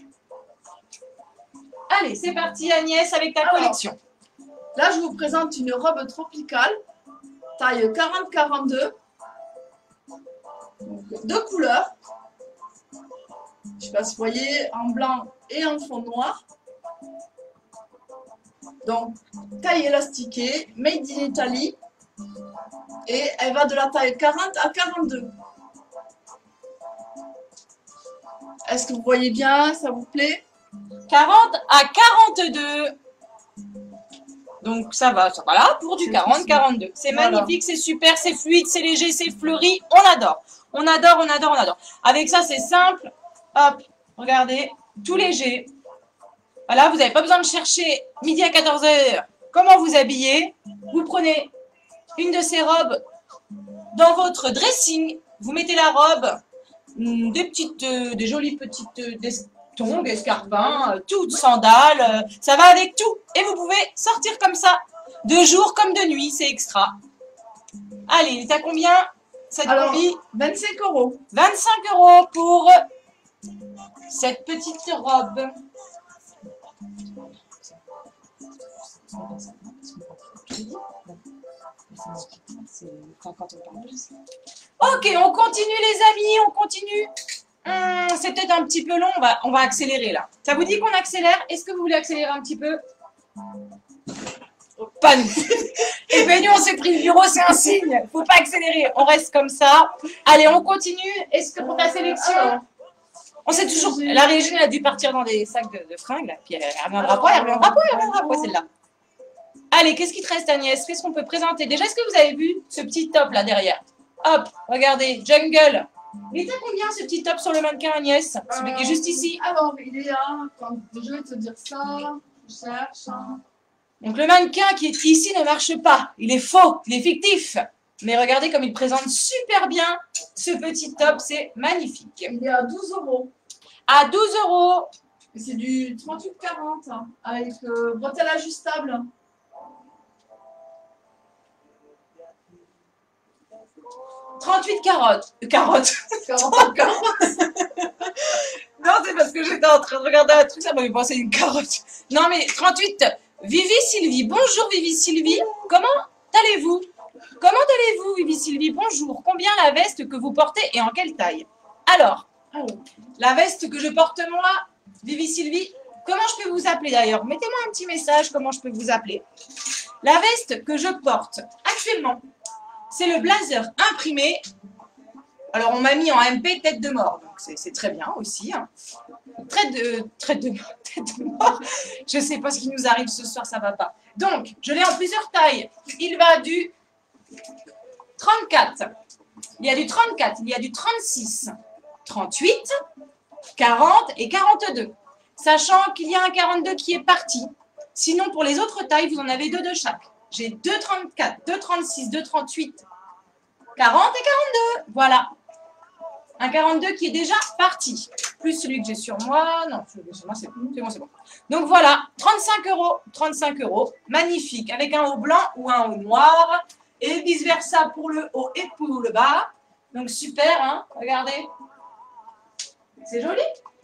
Allez, c'est parti Agnès avec ta collection. Là, je vous présente une robe tropicale, taille 40-42, 2 couleurs. Je ne sais pas si vous voyez, en blanc et en fond noir. Donc, taille élastiquée, made in Italy. Et elle va de la taille 40 à 42. Est-ce que vous voyez bien? Ça vous plaît? 40 à 42. Donc ça va là pour du 40-42. C'est magnifique, c'est super, c'est fluide, c'est léger, c'est fleuri. On adore. On adore. Avec ça, c'est simple. Hop, regardez, tout léger. Voilà, vous n'avez pas besoin de chercher midi à 14 h comment vous habiller. Vous prenez une de ces robes dans votre dressing. Vous mettez la robe, des jolies petites tongs, escarpins, toutes sandales, ça va avec tout. Et vous pouvez sortir comme ça, de jour comme de nuit, c'est extra. Allez, il est à combien cette Alors, combi? 25 €. 25 € pour cette petite robe. Ok, on continue les amis, on continue. C'est peut-être un petit peu long, on va accélérer là. Ça vous dit qu'on accélère? Est-ce que vous voulez accélérer un petit peu? Pas nous. Et bien nous on s'est pris le bureau, c'est un signe. Faut pas accélérer, on reste comme ça. Allez, on continue. Est-ce que pour ta sélection, on sait toujours, la régie elle a dû partir dans des sacs de fringues là, puis elle reviendra pas, elle reviendra pas celle-là. Allez, qu'est-ce qui te reste Agnès? Qu'est-ce qu'on peut présenter? Déjà, est-ce que vous avez vu ce petit top là derrière? Hop, regardez, jungle. Il est à combien ce petit top sur le mannequin Agnès? Celui qui est juste ici. Alors, il est à... Attends, je vais te dire ça. Je cherche. Donc le mannequin qui est ici ne marche pas. Il est faux, il est fictif. Mais regardez comme il présente super bien ce petit top, c'est magnifique. Il est à 12 €. À 12 €. C'est du 38-40 avec bretelles ajustables. 38 carottes. Carottes. 40. Non, c'est parce que j'étais en train de regarder un truc, ça m'avait pensé une carotte. Non, mais 38. Vivi Sylvie. Bonjour Vivi Sylvie. Comment allez-vous? Comment allez-vous Vivi Sylvie? Bonjour. Combien la veste que vous portez et en quelle taille? Alors, la veste que je porte moi, Vivi Sylvie, comment je peux vous appeler d'ailleurs? Mettez-moi un petit message, comment je peux vous appeler. La veste que je porte actuellement, c'est le blazer imprimé. Alors, on m'a mis en MP tête de mort, donc c'est très bien aussi. Hein. Tête de mort. Je ne sais pas ce qui nous arrive ce soir, ça va pas. Donc, je l'ai en plusieurs tailles. Il va du 34. Il y a du 34, il y a du 36, 38, 40 et 42. Sachant qu'il y a un 42 qui est parti. Sinon, pour les autres tailles, vous en avez deux de chaque. J'ai 2,34, 2,36, 2,38, 40 et 42. Voilà. Un 42 qui est déjà parti. Plus celui que j'ai sur moi. Non, celui que j'ai sur moi, c'est bon, c'est bon. Donc voilà, 35 €. 35 €. Magnifique. Avec un haut blanc ou un haut noir. Et vice versa pour le haut et pour le bas. Donc super, hein. Regardez. C'est joli.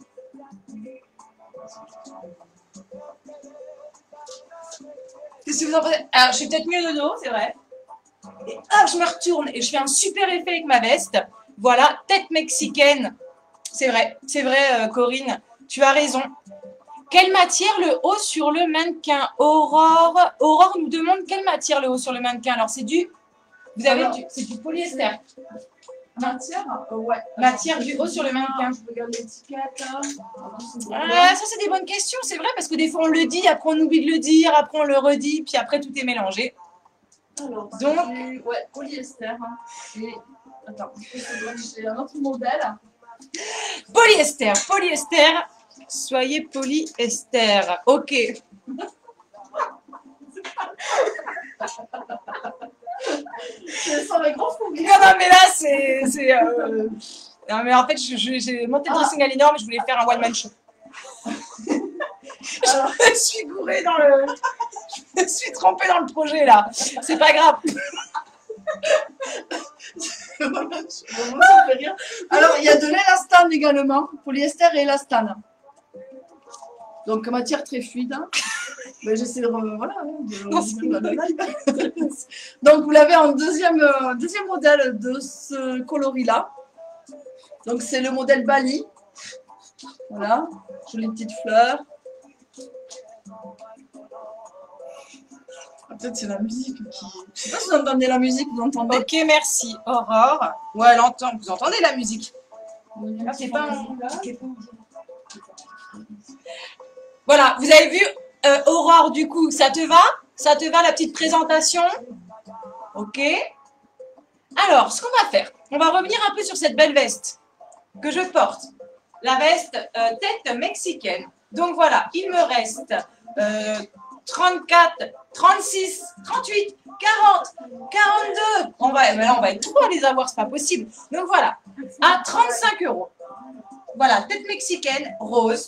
Qu'est-ce que vous en pensez? Alors, je suis peut-être mieux de dos, c'est vrai. Et hop, je me retourne et je fais un super effet avec ma veste. Voilà, tête mexicaine. C'est vrai, Corinne, tu as raison. Quelle matière le haut sur le mannequin? Aurore nous demande quelle matière le haut sur le mannequin. Alors, c'est du... Vous avez du... C'est du polyester. Matière? Ouais. Matière du haut sur le mannequin. Je regarde l'étiquette. Ça, c'est des bonnes questions, c'est vrai, parce que des fois, on le dit, après, on oublie de le dire, après, on le redit, puis après, tout est mélangé. Alors, donc, ouais, polyester. Et, attends, j'ai un autre modèle. Polyester. Soyez polyester. Ok. C'est sans les grands fourmis. Non, mais là, non, mais en fait, j'ai monté le dressing à l'énorme, mais je voulais faire un one-man show. Je me suis gourée dans le... Je me suis trompée dans le projet, là. C'est pas grave. Alors, il y a de l'élastane également, polyester et élastane. Donc, matière très fluide. Mais j'essaie de... Voilà. Donc, vous l'avez en deuxième modèle de ce coloris-là. Donc, c'est le modèle Bali. Voilà. Jolies petites fleurs. Peut-être c'est la musique qui... Je sais pas si vous entendez la musique, vous entendez? Ok, merci. Aurore. Ouais, elle entend. Vous entendez la musique? Ah, c'est pas un... Voilà, vous avez vu, Aurore, du coup, ça te va? Ça te va la petite présentation? Ok. Alors, ce qu'on va faire, on va revenir un peu sur cette belle veste que je porte. La veste tête mexicaine. Donc voilà, il me reste 34, 36, 38, 40, 42. Mais là, on va être trop à les avoir, c'est pas possible. Donc voilà, à 35 €. Voilà, tête mexicaine, rose.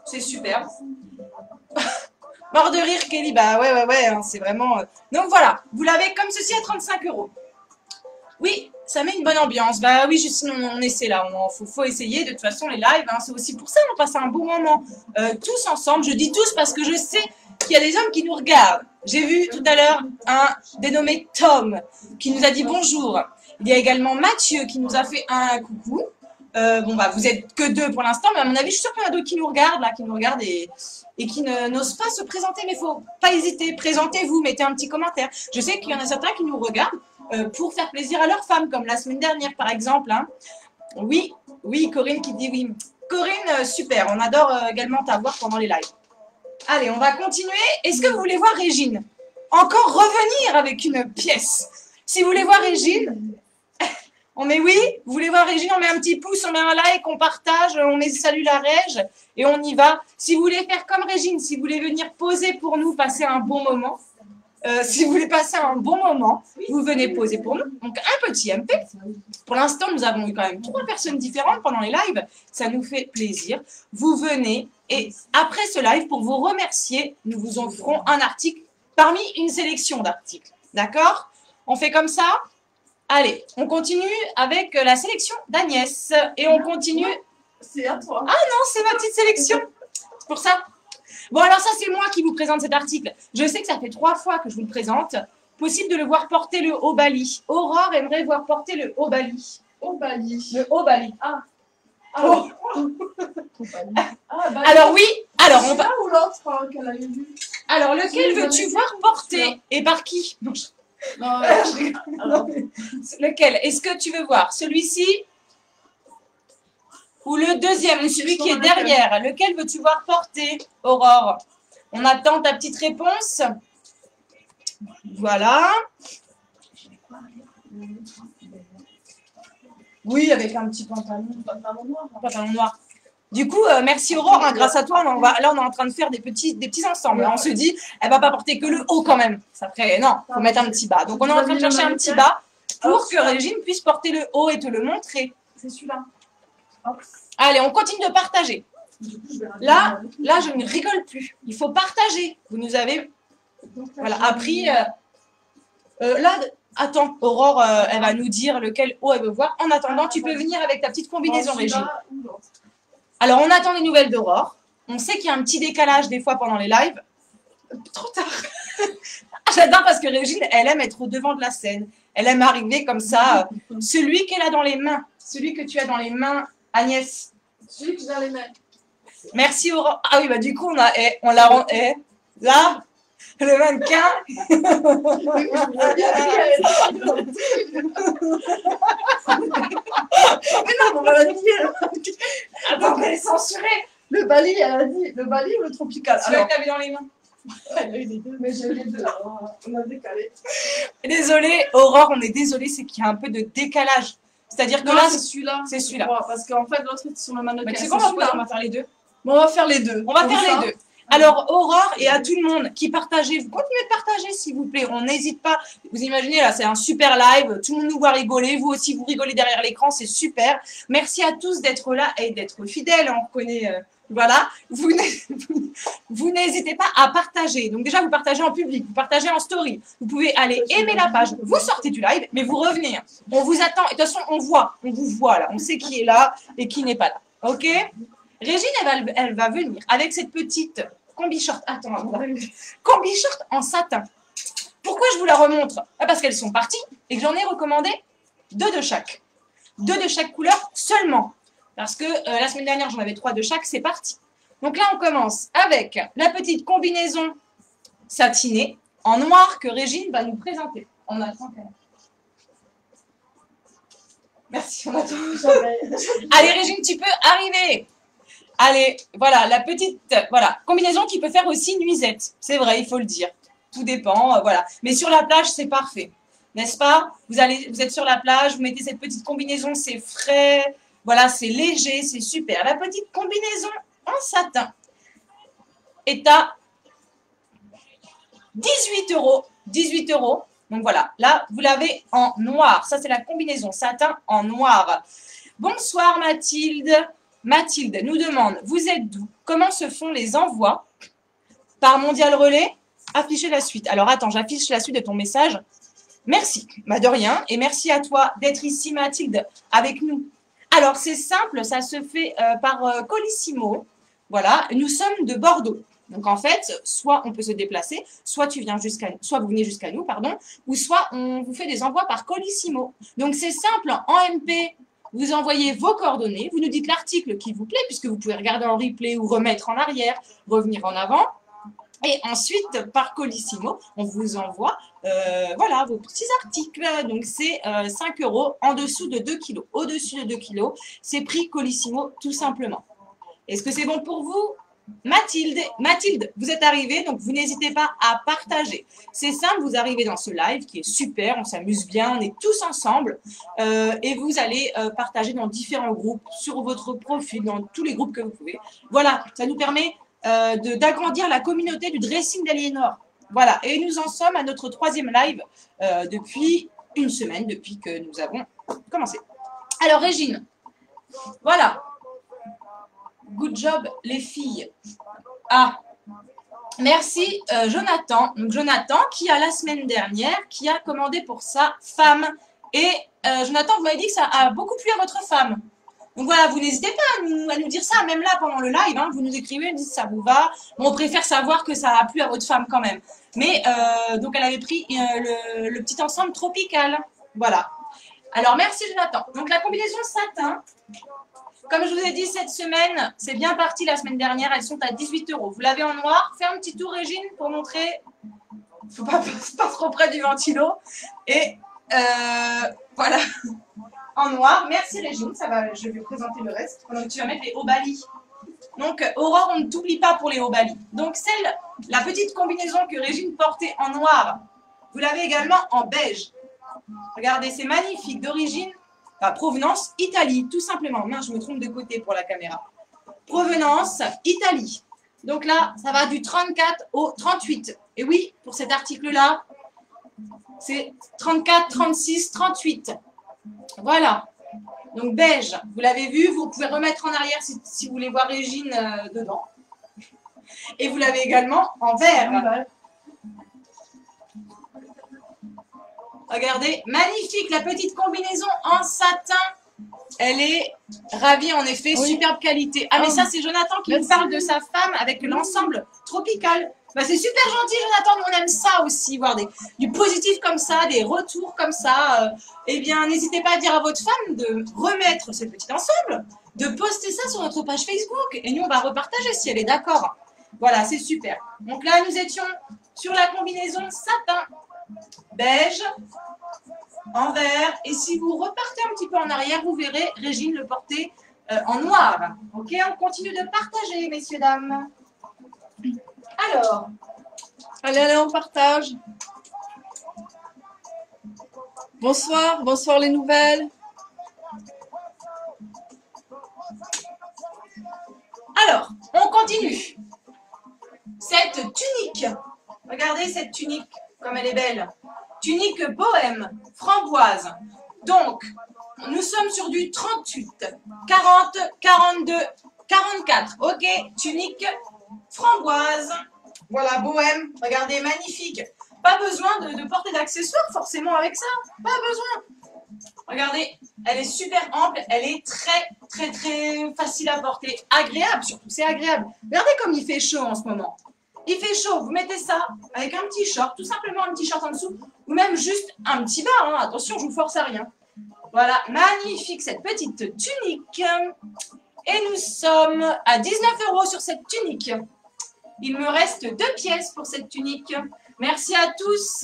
C'est super. Mort de rire, Kelly. Bah ouais, hein, c'est vraiment... Donc voilà, vous l'avez comme ceci à 35 €. Oui, ça met une bonne ambiance. Bah oui, Justine, on essaie là. Faut essayer. De toute façon, les lives, hein, c'est aussi pour ça on passe un bon moment. Tous ensemble. Je dis tous parce que je sais qu'il y a des hommes qui nous regardent. J'ai vu tout à l'heure un dénommé Tom qui nous a dit bonjour. Il y a également Mathieu qui nous a fait un coucou. Bon bah vous êtes que 2 pour l'instant, mais à mon avis, je suis sûre qu'il y en a d'autres qui nous regardent là, et qui n'osent pas se présenter. Mais faut pas hésiter. Présentez-vous, mettez un petit commentaire. Je sais qu'il y en a certains qui nous regardent pour faire plaisir à leurs femmes, comme la semaine dernière par exemple. Hein. Oui, Corinne qui dit oui. Corinne, super, on adore également t'avoir pendant les lives. Allez, on va continuer. Est-ce que vous voulez voir Régine encore revenir avec une pièce? Si vous voulez voir Régine, on met oui. Vous voulez voir Régine, on met un petit pouce, on met un like, on partage, on met salut la Rég et on y va. Si vous voulez faire comme Régine, si vous voulez venir poser pour nous, passer un bon moment, si vous voulez passer un bon moment, vous venez poser pour nous. Donc, un petit MP. Pour l'instant, nous avons eu quand même 3 personnes différentes pendant les lives. Ça nous fait plaisir. Vous venez et après ce live, pour vous remercier, nous vous offrons un article parmi une sélection d'articles. D'accord? On fait comme ça? Allez, on continue avec la sélection d'Agnès. Et on continue... C'est à toi. Ah non, c'est ma petite sélection. C'est pour ça. Bon, alors ça, c'est moi qui vous présente cet article. Je sais que ça fait 3 fois que je vous le présente. Possible de le voir porter le haut bali. Aurore aimerait voir porter le haut bali. Au Bali. Le haut bali. Ah. Oh. Bali. Alors oui, alors on va... Là ou l'autre qu'elle avait vu? Alors, lequel veux-tu voir porter et par qui? Non, Non. Lequel? Est-ce que tu veux voir celui-ci ou le deuxième, celui qui est derrière? Lequel veux-tu voir porter, Aurore? On attend ta petite réponse. Voilà. Oui, avec un petit pantalon noir. Du coup, merci Aurore, hein, grâce à toi, là on est en train de faire des petits ensembles. Là, on se dit, elle va pas porter que le haut quand même. Ça ferait, non, faut mettre un petit bas. Donc on est en train de chercher un petit bas pour que Régine puisse porter le haut et te le montrer. c'est celui-là. Allez, on continue de partager. Là, je ne rigole plus. Il faut partager. Vous nous avez appris. Là, attends, Aurore, elle va nous dire lequel haut elle veut voir. En attendant, tu peux venir avec ta petite combinaison, Régine. Alors, on attend les nouvelles d'Aurore. On sait qu'il y a un petit décalage des fois pendant les lives. Trop tard. J'adore parce que Régine, elle aime être au devant de la scène. Elle aime arriver comme ça. Celui qu'elle a dans les mains. Celui que tu as dans les mains, Agnès. Celui que j'ai dans les mains. Merci Aurore. Ah oui, bah du coup, on l'a là, le mannequin. Mais non, on va la dire. Attends, elle est censurée. Le Bali, elle a dit. Le Bali ou le tropical? Celui que tu avais dans les mains. Elle a eu les deux, mais j'ai eu les deux. Alors, on a décalé. Désolée, Aurore, on est désolé, c'est qu'il y a un peu de décalage. C'est-à-dire que Non, là, c'est celui-là. c'est celui-là. Ouais, parce qu'en fait, l'autre est sur le mannequin. Mais tu sais quoi, on va faire les deux. Bon, on va faire les deux. On va faire les deux. Alors, Aurore et à tout le monde qui partagez, vous continuez de partager s'il vous plaît, on n'hésite pas. Vous imaginez là, c'est un super live, tout le monde nous voit rigoler, vous aussi vous rigolez derrière l'écran, c'est super. Merci à tous d'être là et d'être fidèles, on reconnaît, voilà. Vous n'hésitez pas à partager. Donc déjà, vous partagez en public, vous partagez en story. Vous pouvez aller aimer la page, vous sortez du live, mais vous revenez. On vous attend, et de toute façon, on vous voit là, on sait qui est là et qui n'est pas là. Ok? Régine, elle va venir avec cette petite combi-short. Attends, combi-short en satin. Pourquoi je vous la remontre? Parce qu'elles sont parties et que j'en ai recommandé 2 de chaque. 2 de chaque couleur seulement. Parce que la semaine dernière, j'en avais 3 de chaque, c'est parti. Donc là, on commence avec la petite combinaison satinée en noir que Régine va nous présenter. On attend quand même. Merci, on attend. Allez, Régine, tu peux arriver. Allez, voilà, la petite combinaison qui peut faire aussi nuisette. C'est vrai, il faut le dire. Tout dépend, voilà. Mais sur la plage, c'est parfait. N'est-ce pas? Vous êtes sur la plage, vous mettez cette petite combinaison, c'est frais. Voilà, c'est léger, c'est super. La petite combinaison en satin est à 18 €. 18 €. Donc voilà, là, vous l'avez en noir. Ça, c'est la combinaison satin en noir. Bonsoir Mathilde. Mathilde nous demande, vous êtes d'où? Comment se font les envois? Par Mondial Relais? Affichez la suite. Alors attends, j'affiche la suite de ton message. Merci, bah de rien, et merci à toi d'être ici Mathilde avec nous. Alors c'est simple, ça se fait par Colissimo. Voilà, nous sommes de Bordeaux. Donc en fait, soit on peut se déplacer, soit vous venez jusqu'à nous, pardon, ou soit on vous fait des envois par Colissimo. Donc c'est simple, en MP, vous envoyez vos coordonnées, vous nous dites l'article qui vous plaît, puisque vous pouvez regarder en replay ou remettre en arrière, revenir en avant. Et ensuite, par Colissimo, on vous envoie voilà, vos petits articles. Donc, c'est 5 € en dessous de 2 kilos. Au-dessus de 2 kilos, c'est prix Colissimo, tout simplement. Est-ce que c'est bon pour vous? Mathilde, vous êtes arrivée, donc vous n'hésitez pas à partager. C'est simple, vous arrivez dans ce live qui est super, on s'amuse bien, on est tous ensemble et vous allez partager dans différents groupes, sur votre profil, dans tous les groupes que vous pouvez. Voilà, ça nous permet d'agrandir la communauté du dressing d'Aliénor. Voilà, et nous en sommes à notre 3e live depuis une semaine, depuis que nous avons commencé. Alors Régine, voilà. Good job les filles. Ah, merci Jonathan. Donc Jonathan qui a la semaine dernière, qui a commandé pour sa femme. Et Jonathan, vous m'avez dit que ça a beaucoup plu à votre femme. Donc voilà, vous n'hésitez pas à nous dire ça, même là pendant le live, hein, vous nous écrivez, vous dites ça vous va. Bon, on préfère savoir que ça a plu à votre femme quand même. Mais donc elle avait pris le petit ensemble tropical. Voilà. Alors merci Jonathan. Donc la combinaison satin. Comme je vous ai dit, cette semaine, c'est bien parti la semaine dernière, elles sont à 18 €. Vous l'avez en noir. Fais un petit tour, Régine, pour montrer. Il ne faut pas trop près du ventilo. Et voilà, en noir. Merci, Régine. Ça va, je vais présenter le reste. Donc, tu vas mettre les hauts balis. Donc, Aurore, on ne t'oublie pas pour les hauts balis. Donc, la petite combinaison que Régine portait en noir, vous l'avez également en beige. Regardez, c'est magnifique, d'origine. Provenance Italie, tout simplement. Mince, je me trompe de côté pour la caméra. Provenance Italie. Donc là, ça va du 34 au 38. Et oui, pour cet article-là, c'est 34, 36, 38. Voilà. Donc beige, vous l'avez vu, vous pouvez remettre en arrière si vous voulez voir Régine dedans. Et vous l'avez également en vert. Regardez, magnifique, la petite combinaison en satin. Elle est ravie, en effet, oui. Superbe qualité. Ah, mais ça, c'est Jonathan qui nous parle de sa femme avec l'ensemble tropical. Bah, c'est super gentil, Jonathan. Nous, on aime ça aussi, voir du positif comme ça, des retours comme ça. Eh bien, n'hésitez pas à dire à votre femme de remettre ce petit ensemble, de poster ça sur notre page Facebook. Et nous, on va repartager si elle est d'accord. Voilà, c'est super. Donc là, nous étions sur la combinaison satin beige en vert, et si vous repartez un petit peu en arrière, vous verrez Régine le porter en noir. Ok, on continue de partager, messieurs, dames. Alors, allez, on partage. Bonsoir, bonsoir les nouvelles. Alors, on continue. Cette tunique, regardez cette tunique, comme elle est belle. Tunique bohème, framboise. Donc, nous sommes sur du 38, 40, 42, 44. Ok, tunique framboise. Voilà, bohème. Regardez, magnifique. Pas besoin de porter d'accessoires forcément avec ça. Pas besoin. Regardez, elle est super ample. Elle est très, très, très facile à porter. Agréable surtout, c'est agréable. Regardez comme il fait chaud en ce moment. Il fait chaud, vous mettez ça avec un petit short, tout simplement un petit short en dessous, ou même juste un petit bas, hein. Attention, je vous force à rien. Voilà, magnifique cette petite tunique. Et nous sommes à 19 € sur cette tunique. Il me reste 2 pièces pour cette tunique. Merci à tous.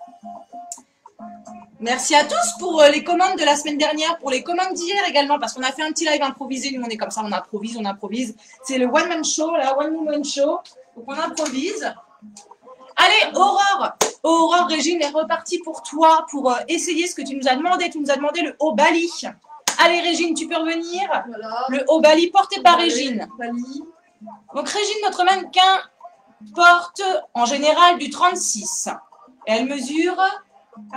Merci à tous pour les commandes de la semaine dernière, pour les commandes d'hier également, parce qu'on a fait un petit live improvisé. Nous, on est comme ça, on improvise, on improvise. C'est le one man show, la one woman show. Donc, on improvise. Allez, Aurore, Régine est repartie pour toi, pour essayer ce que tu nous as demandé. Tu nous as demandé le haut bali. Allez, Régine, tu peux revenir. Voilà. Le haut bali porté par Régine. Bali. Donc, Régine, notre mannequin, porte en général du 36. Et elle mesure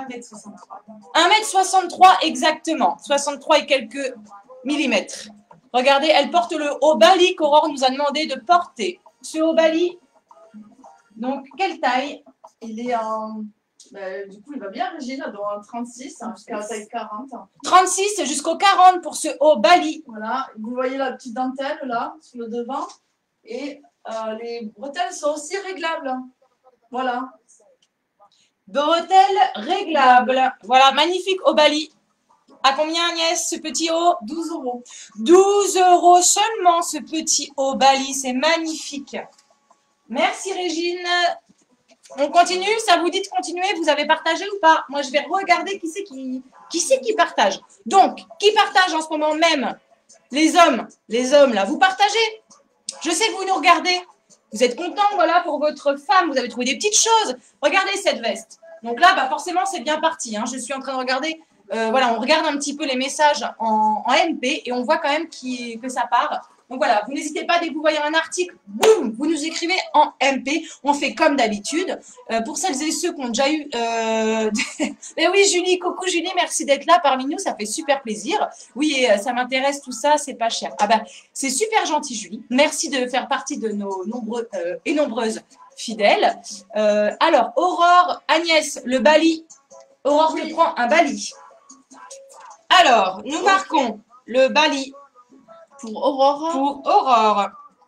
1,63 m. 1,63 m exactement. 63 et quelques millimètres. Regardez, elle porte le haut Bali qu'Aurore nous a demandé de porter. Ce haut Bali, donc quelle taille? Il est en... du coup, il va bien, Régine, dans 36 jusqu'à la taille 40. 36 jusqu'au 40 pour ce haut Bali. Voilà, vous voyez la petite dentelle là, sur le devant. Et les bretelles sont aussi réglables. Voilà. Bretelles réglables. Voilà, magnifique haut Bali. À combien, Agnès, ce petit haut? 12 euros. 12 € seulement, ce petit haut Bali. C'est magnifique. Merci, Régine. On continue? Ça vous dit de continuer? Vous avez partagé ou pas? Moi, je vais regarder qui c'est qui partage. Donc, qui partage en ce moment même? Les hommes, là, vous partagez? Je sais que vous nous regardez. Vous êtes contents, voilà, pour votre femme. Vous avez trouvé des petites choses. Regardez cette veste. Donc là, bah forcément, c'est bien parti. Hein. Je suis en train de regarder. Voilà, on regarde un petit peu les messages en MP et on voit quand même que ça part. Donc voilà, vous n'hésitez pas, dès que vous voyez un article, boum, vous nous écrivez en MP. On fait comme d'habitude. Pour celles et ceux qui ont déjà eu... Mais oui, Julie, coucou Julie, merci d'être là parmi nous, ça fait super plaisir. Oui, et ça m'intéresse tout ça, c'est pas cher. Ah ben, c'est super gentil Julie. Merci de faire partie de nos nombreux et nombreuses fidèles. Alors, Aurore, Agnès, le Bali. Aurore te prend un Bali. Alors, nous marquons le Bali. Pour Aurore. Pour Aurore.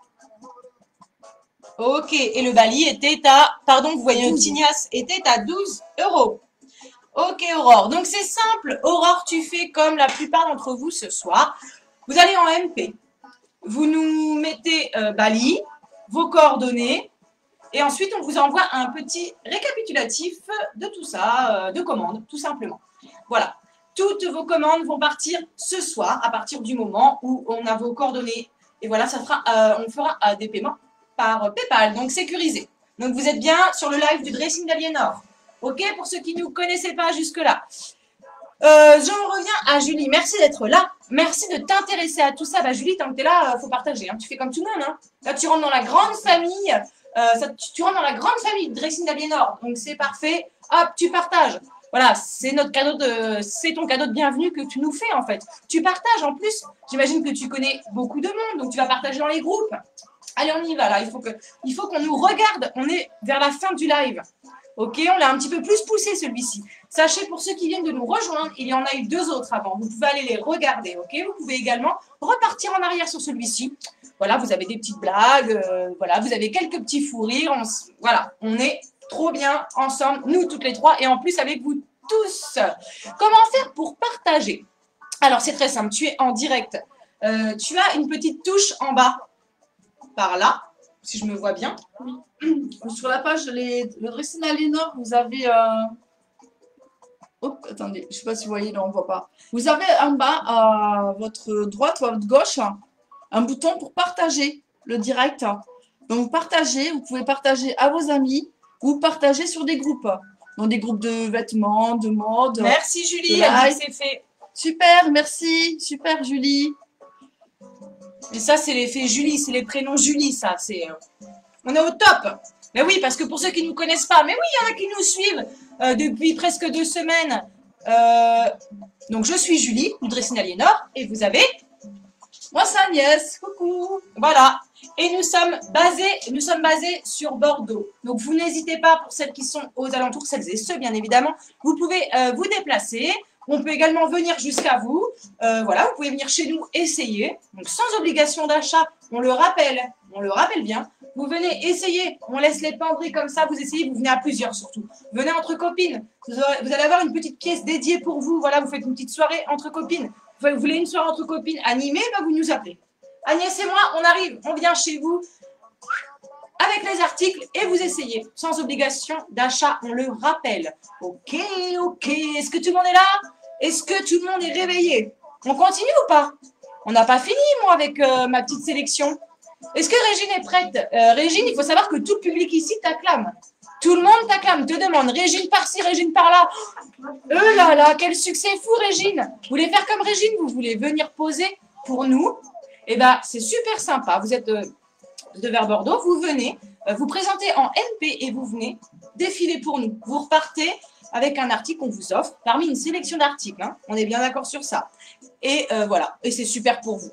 Ok, et le Bali était à, pardon, vous voyez le tignasse, était à 12 €. Ok, Aurore. Donc, c'est simple. Aurore, tu fais comme la plupart d'entre vous ce soir. Vous allez en MP. Vous nous mettez Bali, vos coordonnées, et ensuite, on vous envoie un petit récapitulatif de tout ça, de commandes, tout simplement. Voilà. Toutes vos commandes vont partir ce soir, à partir du moment où on a vos coordonnées. Et voilà, ça fera, on fera des paiements par PayPal, donc sécurisé. Donc, vous êtes bien sur le live du dressing d'Aliénor. Ok, pour ceux qui ne nous connaissaient pas jusque-là. J'en reviens à Julie. Merci d'être là. Merci de t'intéresser à tout ça. Bah, Julie, tant que tu es là, il faut partager. Hein. Tu fais comme tout le monde. Hein. Là, tu rentres dans la grande famille. Tu rentres dans la grande famille de dressing d'Aliénor. Donc, c'est parfait. Hop, tu partages. Voilà, c'est notre cadeau c'est ton cadeau de bienvenue que tu nous fais en fait. Tu partages en plus. J'imagine que tu connais beaucoup de monde, donc tu vas partager dans les groupes. Allez, on y va là. Il faut qu'on nous regarde. On est vers la fin du live. Ok, on l'a un petit peu plus poussé celui-ci. Sachez pour ceux qui viennent de nous rejoindre, il y en a eu 2 autres avant. Vous pouvez aller les regarder. Ok, vous pouvez également repartir en arrière sur celui-ci. Voilà, vous avez des petites blagues. Voilà, vous avez quelques petits fous rires. Voilà, on est trop bien ensemble, nous toutes les trois, et en plus avec vous tous. Comment faire pour partager? Alors, c'est très simple. Tu es en direct. Tu as une petite touche en bas, par là, si je me vois bien. Oui. Sur la page le dressing d'Aliénor, vous avez... Hop, attendez, je ne sais pas si vous voyez, là on ne voit pas. Vous avez en bas, à votre droite ou à votre gauche, un bouton pour partager le direct. Donc, partagez, vous pouvez partager à vos amis ou partager sur des groupes. Dans des groupes de vêtements, de mode. Merci Julie, c'est fait. Super, merci. Super Julie. Et ça, c'est l'effet Julie, c'est les prénoms Julie, ça. On est au top. Mais oui, parce que pour ceux qui ne nous connaissent pas, mais oui, il y en a qui nous suivent depuis presque 2 semaines. Donc, je suis Julie, du dressing d'Aliénor, et vous avez... Moi, c'est Agnès. Coucou. Voilà. Et nous sommes basés sur Bordeaux. Donc, vous n'hésitez pas, pour celles qui sont aux alentours, celles et ceux, bien évidemment, vous pouvez vous déplacer. On peut également venir jusqu'à vous. Voilà, vous pouvez venir chez nous essayer. Donc, sans obligation d'achat, on le rappelle bien. Vous venez essayer, on laisse les penderies comme ça, vous essayez, vous venez à plusieurs surtout. Venez entre copines. Vous allez avoir une petite pièce dédiée pour vous. Voilà, vous faites une petite soirée entre copines. Vous voulez une soirée entre copines animée, bah vous nous appelez. Agnès et moi, on arrive, on vient chez vous avec les articles et vous essayez. Sans obligation d'achat, on le rappelle. Ok. Est-ce que tout le monde est là? Est-ce que tout le monde est réveillé? On continue ou pas? On n'a pas fini, moi, avec ma petite sélection. Est-ce que Régine est prête? Régine, il faut savoir que tout le public ici t'acclame. Tout le monde t'acclame, te demande Régine par-ci, Régine par-là. Là là, quel succès fou, Régine. Vous voulez faire comme Régine? Vous voulez venir poser pour nous? Eh bien, c'est super sympa. Vous êtes de vers Bordeaux, vous venez, vous présentez en MP et vous venez défiler pour nous. Vous repartez avec un article qu'on vous offre, parmi une sélection d'articles. Hein. On est bien d'accord sur ça. Et voilà, et c'est super pour vous.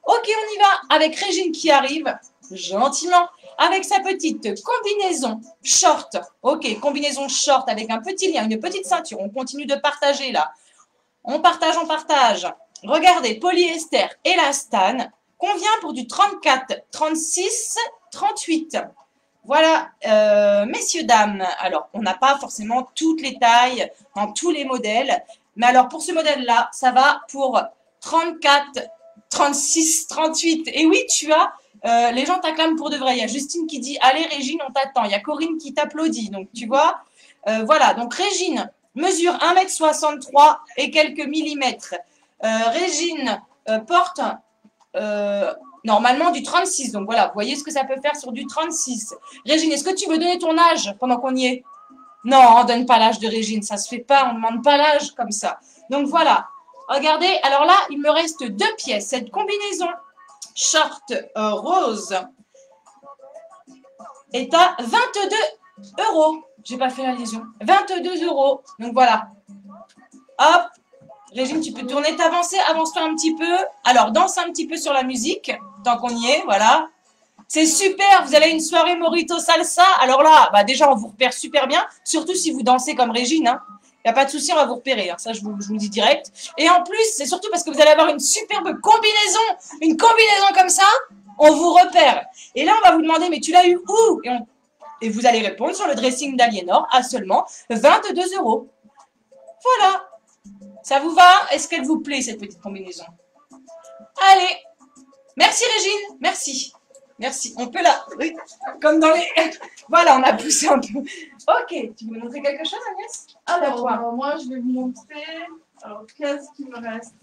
Ok, on y va avec Régine qui arrive gentiment avec sa petite combinaison short. Ok, combinaison short avec un petit lien, une petite ceinture. On continue de partager là. On partage, on partage. Regardez, polyester, élastane, convient pour du 34, 36, 38. Voilà, messieurs, dames. Alors, on n'a pas forcément toutes les tailles dans tous les modèles. Mais alors, pour ce modèle-là, ça va pour 34, 36, 38. Et oui, tu as, les gens t'acclament pour de vrai. Il y a Justine qui dit, allez Régine, on t'attend. Il y a Corinne qui t'applaudit. Donc, tu vois, voilà. Donc, Régine mesure 1,63 m et quelques millimètres. Régine porte normalement du 36. Donc, voilà, vous voyez ce que ça peut faire sur du 36. Régine, est-ce que tu veux donner ton âge pendant qu'on y est? Non, on ne donne pas l'âge de Régine. Ça ne se fait pas. On ne demande pas l'âge comme ça. Donc, voilà. Regardez, alors là, il me reste 2 pièces. Cette combinaison short rose est à 22 €. J'ai pas fait la liaison. 22 €. Donc voilà. Hop. Régine, tu peux tourner, t'avancer. Avance-toi un petit peu. Alors, danse un petit peu sur la musique. Tant qu'on y est, voilà. C'est super. Vous avez une soirée Morito Salsa. Alors là, bah déjà, on vous repère super bien. Surtout si vous dansez comme Régine. Hein. Il n'y a pas de souci, on va vous repérer. Hein. Ça, je vous le dis direct. Et en plus, c'est surtout parce que vous allez avoir une superbe combinaison. Une combinaison comme ça, on vous repère. Et là, on va vous demander, mais tu l'as eu où? Et vous allez répondre sur le dressing d'Aliénor à seulement 22 €. Voilà. Ça vous va? Est-ce qu'elle vous plaît, cette petite combinaison? Allez. Merci Régine. Merci. Merci. On peut la... Oui. Comme dans les... Voilà, on a poussé un peu. Ok. Tu veux me montrer quelque chose, Agnès? Alors, moi, je vais vous montrer. Alors, qu'est-ce qu'il me reste?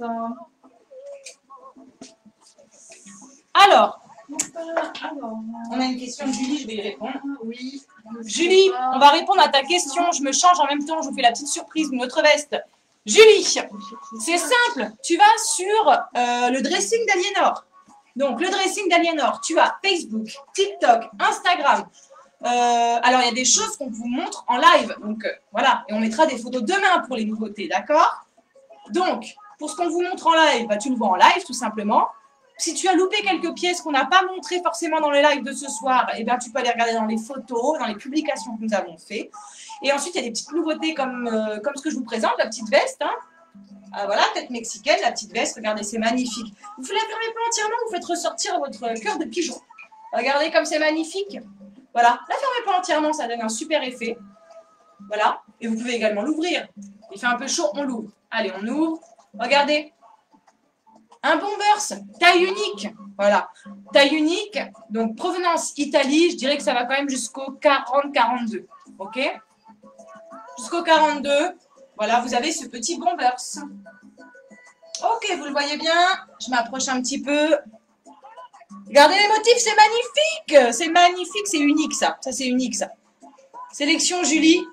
Alors, Alors, on a une question de Julie, je vais y répondre. oui. Julie, on va répondre à ta question. Je me change en même temps, je vous fais la petite surprise d'une autre veste. Julie, c'est simple. Tu vas sur le dressing d'Aliénor. Donc, le dressing d'Aliénor, tu as Facebook, TikTok, Instagram. Alors, il y a des choses qu'on vous montre en live. Donc, voilà. Et on mettra des photos demain pour les nouveautés, d'accord? Donc, pour ce qu'on vous montre en live, bah, tu le vois en live, tout simplement. Si tu as loupé quelques pièces qu'on n'a pas montrées forcément dans le live de ce soir, eh bien, tu peux aller regarder dans les photos, dans les publications que nous avons fait. Et ensuite, il y a des petites nouveautés comme ce que je vous présente, la petite veste. Hein. Voilà, tête mexicaine, la petite veste. Regardez, c'est magnifique. Vous ne la fermez pas entièrement, vous faites ressortir votre cœur de pigeon. Regardez comme c'est magnifique. Voilà, la fermez pas entièrement, ça donne un super effet. Voilà, et vous pouvez également l'ouvrir. Il fait un peu chaud, on l'ouvre. Allez, on ouvre. Regardez. Un bombers, taille unique, voilà, taille unique, donc provenance Italie, je dirais que ça va quand même jusqu'au 40-42, ok? Jusqu'au 42, voilà, vous avez ce petit bombers. Ok, vous le voyez bien, je m'approche un petit peu. Regardez les motifs, c'est magnifique, c'est unique ça c'est unique ça. Sélection Julie.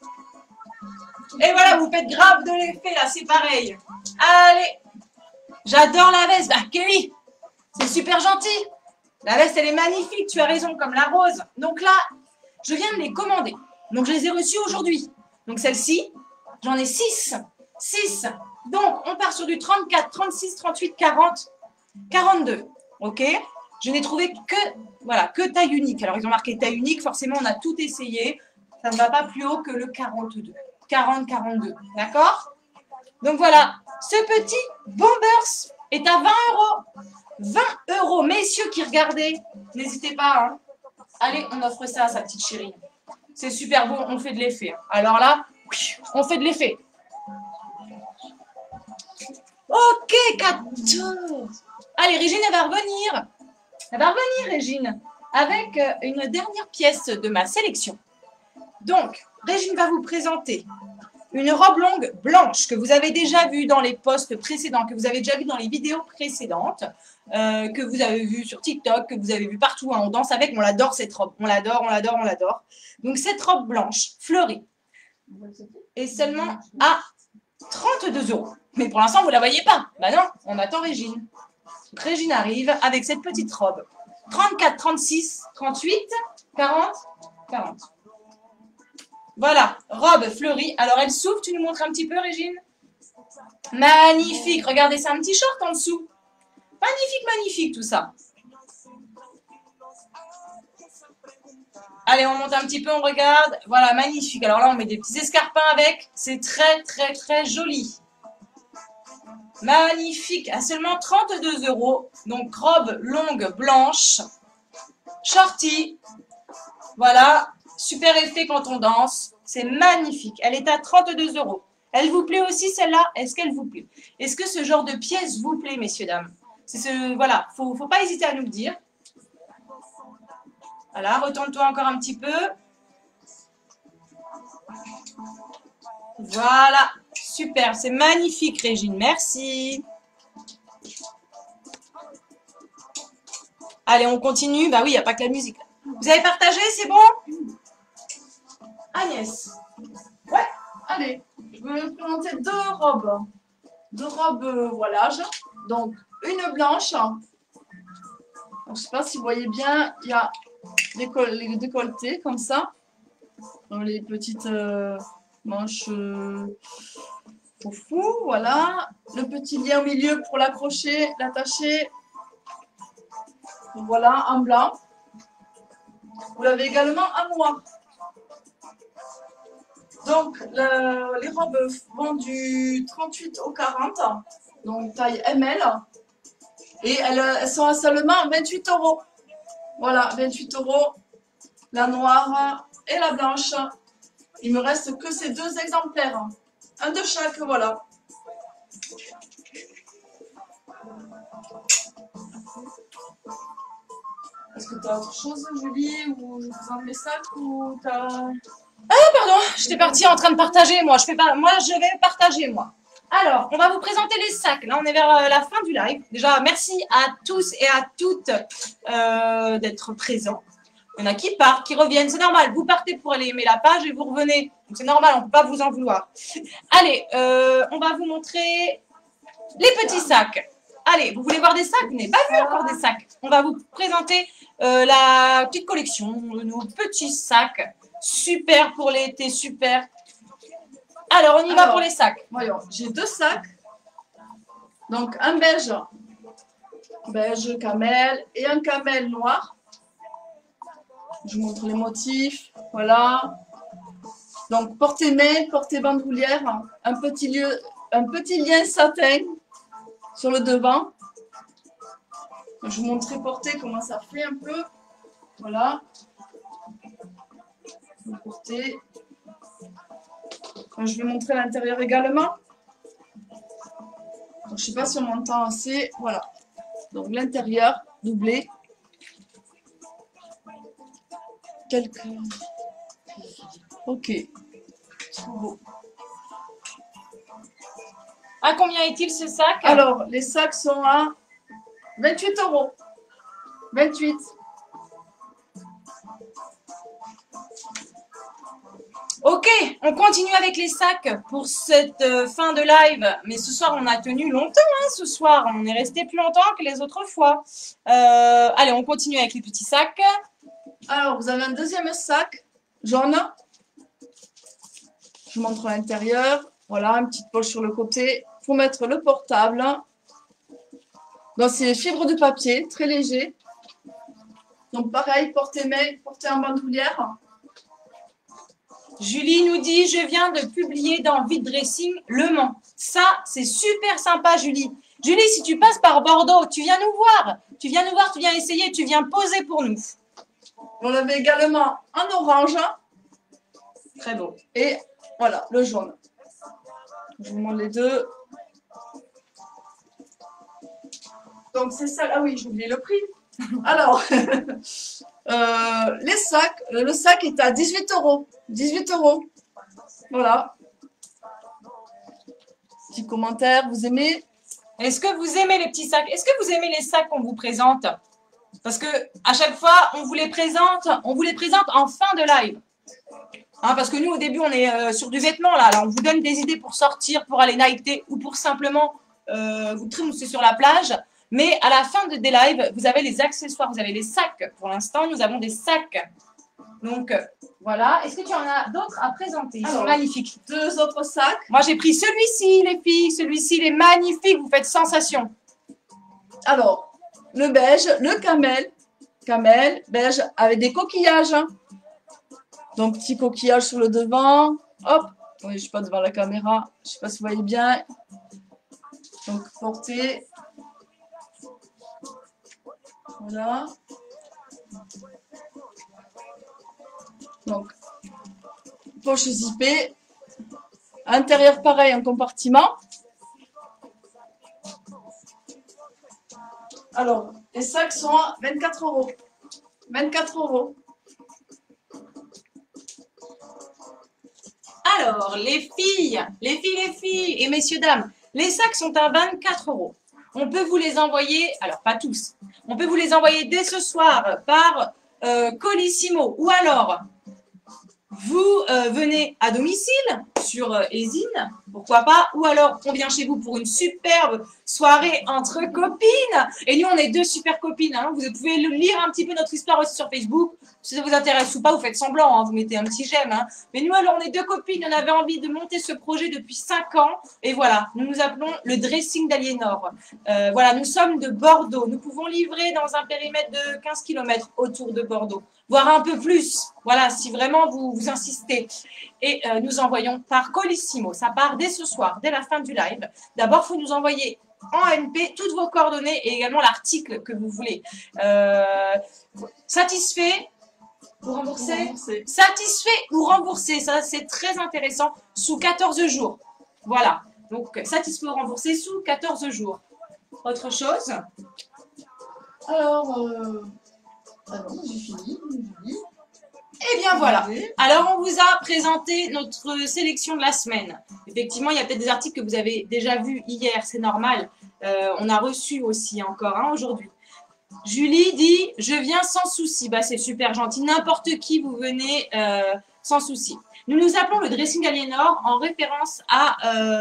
Et voilà, vous faites grave de l'effet là, c'est pareil. Allez. J'adore la veste. Bah, Kelly, c'est super gentil. La veste, elle est magnifique. Tu as raison, comme la rose. Donc là, je viens de les commander. Donc, je les ai reçues aujourd'hui. Donc, celle-ci, j'en ai 6. 6. Donc, on part sur du 34, 36, 38, 40, 42. OK? Je n'ai trouvé que taille unique. Alors, ils ont marqué taille unique. Forcément, on a tout essayé. Ça ne va pas plus haut que le 42. 40, 42. D'accord? Donc, voilà. Ce petit bombers est à 20 €. 20 €. Messieurs qui regardez, n'hésitez pas. Hein. Allez, on offre ça à sa petite chérie. C'est super beau, on fait de l'effet. Alors là, on fait de l'effet. Ok, 14. Allez, Régine, elle va revenir. Elle va revenir, Régine, avec une dernière pièce de ma sélection. Donc, Régine va vous présenter une robe longue blanche que vous avez déjà vue dans les posts précédents, que vous avez déjà vu dans les vidéos précédentes, que vous avez vu sur TikTok, que vous avez vu partout. Hein, on danse avec, on l'adore cette robe. On l'adore, on l'adore, on l'adore. Donc cette robe blanche fleurie est seulement à 32 €. Mais pour l'instant, vous ne la voyez pas. Bah non, on attend Régine. Régine arrive avec cette petite robe. 34, 36, 38, 40, 40. Voilà, robe fleurie. Alors, elle s'ouvre. Tu nous montres un petit peu, Régine? Magnifique. Regardez, c'est un petit short en dessous. Magnifique, magnifique tout ça. Allez, on monte un petit peu, on regarde. Voilà, magnifique. Alors là, on met des petits escarpins avec. C'est très, très, très joli. Magnifique. À seulement 32 €. Donc, robe longue blanche. Shorty. Voilà. Super effet quand on danse. C'est magnifique. Elle est à 32 €. Elle vous plaît aussi celle-là? Est-ce qu'elle vous plaît? Est-ce que ce genre de pièce vous plaît, messieurs, dames? Voilà, faut pas hésiter à nous le dire. Voilà, retourne-toi encore un petit peu. Voilà, super, c'est magnifique, Régine, merci. Allez, on continue. Bah oui, il n'y a pas que la musique. Vous avez partagé, c'est bon? Agnès. Ouais, allez, je vais vous présenter deux robes. Deux robes voilage. Donc, une blanche. Donc, je ne sais pas si vous voyez bien, il y a les décolletés comme ça. Donc, les petites manches foufou, voilà. Le petit lien au milieu pour l'accrocher, l'attacher. Voilà, en blanc. Vous l'avez également en noir. Donc, les robes vont du 38 au 40, donc taille ML. Et elles sont à seulement 28 €. Voilà, 28 €, la noire et la blanche. Il me reste que ces deux exemplaires. Un de chaque, voilà. Est-ce que tu as autre chose, Julie, ou je vous enlève les sacs, ou tu as... Pardon, j'étais partie en train de partager, moi. Je vais partager, moi. Alors, on va vous présenter les sacs. Là, on est vers la fin du live. Déjà, merci à tous et à toutes d'être présents. Il y en a qui partent, qui reviennent. C'est normal. Vous partez pour aller aimer la page et vous revenez. Donc, c'est normal. On ne peut pas vous en vouloir. Allez, on va vous montrer les petits sacs. Allez, vous voulez voir des sacs? Vous n'avez pas vu encore des sacs. On va vous présenter la petite collection de nos petits sacs. Super pour l'été, super. Alors, on y va pour les sacs. Voyons, j'ai deux sacs. Donc, un beige camel et un camel noir. Je vous montre les motifs. Voilà. Donc, portée-main, portée-bandoulière, un petit lien satin sur le devant. Je vous montrerai portée comment ça fait un peu. Voilà. Portée. Je vais montrer l'intérieur également. Donc, je ne sais pas si on m'entend assez. Voilà. Donc l'intérieur doublé. Ok. Trop beau. À combien est-il ce sac? Alors, les sacs sont à 28 €. 28. Ok, on continue avec les sacs pour cette fin de live. Mais ce soir, on a tenu longtemps. Hein, ce soir, on est resté plus longtemps que les autres fois. Allez, on continue avec les petits sacs. Alors, vous avez un deuxième sac jaune. Je vous montre l'intérieur. Voilà, une petite poche sur le côté pour mettre le portable. Donc, c'est fibre de papier, très léger. Donc, pareil, portée-main, portée en bandoulière. Julie nous dit, je viens de publier dans Vide Dressing Le Mans. Ça, c'est super sympa, Julie. Julie, si tu passes par Bordeaux, tu viens nous voir. Tu viens nous voir, tu viens essayer, tu viens poser pour nous. On l'avait également en orange. Très beau. Et voilà, le jaune. Je vous montre les deux. Donc, c'est ça. Ah oui, j'ai oublié le prix. Alors, les sacs, le sac est à 18 €. 18 €. Voilà. Petit commentaire, vous aimez? Est-ce que vous aimez les petits sacs? Est-ce que vous aimez les sacs qu'on vous présente? Parce que à chaque fois, on vous les présente en fin de live. Hein, parce que nous, au début, on est sur du vêtement. Là, on vous donne des idées pour sortir, pour aller nighter ou pour simplement vous trousser sur la plage. Mais à la fin des lives, vous avez les accessoires, vous avez les sacs. Pour l'instant, nous avons des sacs. Donc, voilà. Est-ce que tu en as d'autres à présenter? Ils sont magnifiques. Deux autres sacs. Moi, j'ai pris celui-ci, les filles. Celui-ci, il est magnifique. Vous faites sensation. Alors, le beige, le camel, beige, avec des coquillages. Hein. Donc, petit coquillage sur le devant. Hop, oui, je ne suis pas devant la caméra. Je ne sais pas si vous voyez bien. Donc, portée. Voilà. Donc, poche zippée. À l'intérieur, pareil, un compartiment. Alors, les sacs sont à 24 €. 24 €. Alors, les filles, et messieurs, dames, les sacs sont à 24 €. On peut vous les envoyer, alors pas tous, on peut vous les envoyer dès ce soir par Colissimo ou alors vous venez à domicile sur Ezine, pourquoi pas, ou alors on vient chez vous pour une superbe soirée entre copines. Et nous, on est deux super copines. Hein. Vous pouvez lire un petit peu notre histoire aussi sur Facebook. Si ça vous intéresse ou pas, vous faites semblant, hein, vous mettez un petit j'aime. Hein. Mais nous, alors, on est deux copines, on avait envie de monter ce projet depuis 5 ans. Et voilà, nous nous appelons le dressing d'Aliénor. Voilà, nous sommes de Bordeaux. Nous pouvons livrer dans un périmètre de 15 km autour de Bordeaux, voire un peu plus. Voilà, si vraiment vous insistez. Et nous envoyons par Colissimo. Ça part dès ce soir, dès la fin du live. D'abord, il faut nous envoyer en ANP toutes vos coordonnées et également l'article que vous voulez. Satisfait ou remboursé? Satisfait ou remboursé, ça c'est très intéressant, sous 14 jours. Voilà, donc satisfait ou remboursé sous 14 jours. Autre chose? Alors, j'ai fini. Eh bien voilà, alors on vous a présenté notre sélection de la semaine. Effectivement, il y a peut-être des articles que vous avez déjà vus hier, c'est normal. On a reçu aussi encore un aujourd'hui. Julie dit « Je viens sans souci ». Bah, c'est super gentil, n'importe qui vous venez sans souci. Nous nous appelons le dressing Aliénor en référence à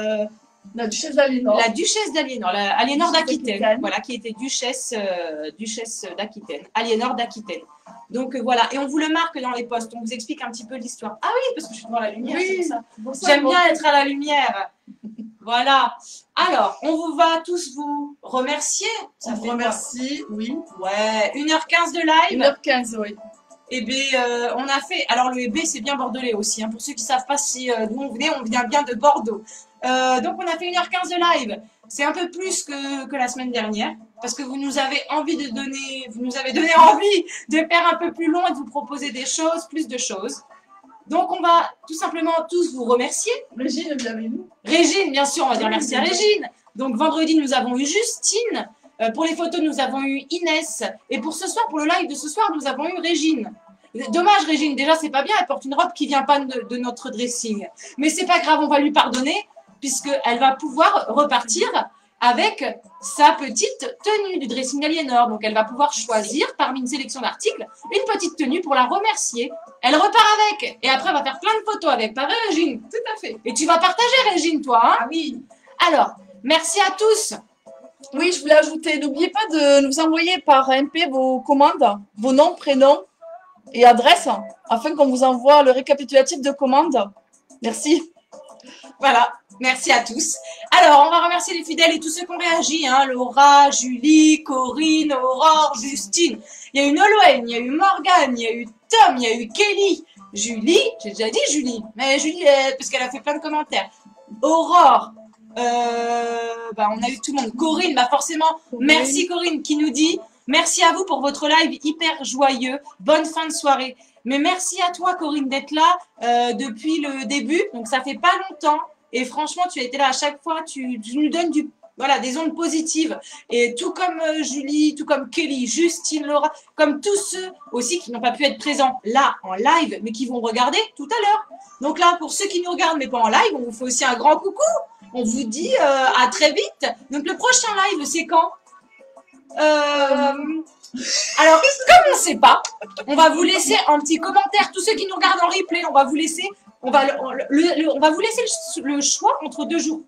la duchesse d'Aliénor. La duchesse d'Aliénor, Aliénor d'Aquitaine, voilà, qui était duchesse d'Aquitaine, Aliénor d'Aquitaine. Donc voilà, et on vous le marque dans les posts, on vous explique un petit peu l'histoire. Ah oui, parce que je suis devant la lumière, oui, c'est pour ça. J'aime bien être à la lumière. Voilà. Alors, on vous va tous vous remercier. Ça fait remercie, oui. Ouais, 1h15 de live. 1h15, oui. Et bien, on a fait. Alors, le EB, c'est bien bordelais aussi. Hein, pour ceux qui ne savent pas d'où on venait, on vient bien de Bordeaux. Donc, on a fait 1h15 de live. C'est un peu plus que la semaine dernière. Parce que vous nous avez donné envie de faire un peu plus long et de vous proposer des choses, plus de choses. Donc, on va tout simplement tous vous remercier. Régine, bien avec nous. Régine, bien sûr, on va dire merci à Régine. Donc, vendredi, nous avons eu Justine. Pour les photos, nous avons eu Inès. Et pour ce soir, pour le live de ce soir, nous avons eu Régine. Dommage, Régine. Déjà, c'est pas bien. Elle porte une robe qui vient pas de notre dressing. Mais c'est pas grave, on va lui pardonner puisqu'elle va pouvoir repartir avec sa petite tenue du dressing Aliénor. Donc, elle va pouvoir choisir parmi une sélection d'articles une petite tenue pour la remercier. Elle repart avec. Et après, elle va faire plein de photos avec. Pas vrai, Régine? Tout à fait. Et tu vas partager, Régine, toi, hein? Ah oui. Alors, merci à tous. Oui, je voulais ajouter, n'oubliez pas de nous envoyer par MP vos commandes, vos noms, prénoms et adresses, afin qu'on vous envoie le récapitulatif de commandes. Merci. Voilà, merci à tous. Alors, on va remercier les fidèles et tous ceux qui ont réagi. Hein, Laura, Julie, Corinne, Aurore, Justine. Il y a eu Nolwenn, il y a eu Morgane, il y a eu Tom, il y a eu Kelly. Julie, j'ai déjà dit Julie, mais Juliette, parce qu'elle a fait plein de commentaires. Aurore, on a eu tout le monde. Corinne, bah forcément, merci Corinne qui nous dit merci à vous pour votre live hyper joyeux. Bonne fin de soirée. Mais merci à toi Corinne d'être là depuis le début. Donc ça fait pas longtemps et franchement tu as été là à chaque fois. Tu nous donnes des ondes positives. Et tout comme Julie, tout comme Kelly, Justine, Laura, comme tous ceux aussi qui n'ont pas pu être présents là en live mais qui vont regarder tout à l'heure. Donc là pour ceux qui nous regardent mais pas en live, on vous fait aussi un grand coucou. On vous dit à très vite. Donc, le prochain live, c'est quand alors, comme on ne sait pas, on va vous laisser un petit commentaire. Tous ceux qui nous regardent en replay, on va vous laisser, on va vous laisser le choix entre 2 jours.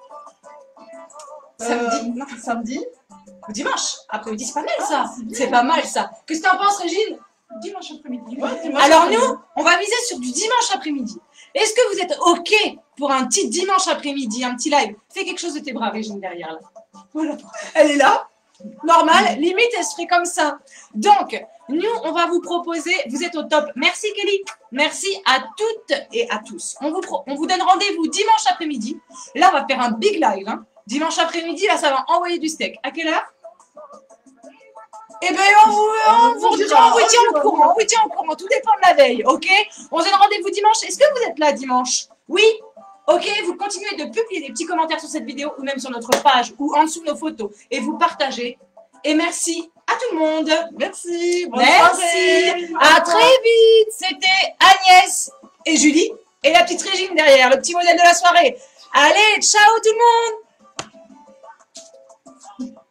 Samedi ou dimanche. Après-midi, c'est pas mal ça. C'est pas mal ça. Qu'est-ce que tu en penses, Régine? Dimanche après-midi. Alors, nous, on va miser sur du dimanche après-midi. Est-ce que vous êtes OK pour un petit dimanche après-midi, un petit live? Fais quelque chose de tes bras, Régine, derrière là. Voilà. Elle est là. Normal, limite, elle serait comme ça. Donc, nous, on va vous proposer, vous êtes au top. Merci Kelly. Merci à toutes et à tous. On vous donne rendez-vous dimanche après-midi. Là, on va faire un big live. Hein. Dimanche après-midi, là, ça va envoyer du steak. À quelle heure? Eh bien, on vous tient au courant. On vous tient au courant. Tout dépend de la veille, ok? On se donne rendez-vous dimanche. Est-ce que vous êtes là dimanche? Oui? Ok, vous continuez de publier des petits commentaires sur cette vidéo ou même sur notre page ou en dessous de nos photos et vous partagez. Et merci à tout le monde. Merci. Merci. À très vite. C'était Agnès et Julie et la petite Régine derrière, le petit modèle de la soirée. Allez, ciao tout le monde.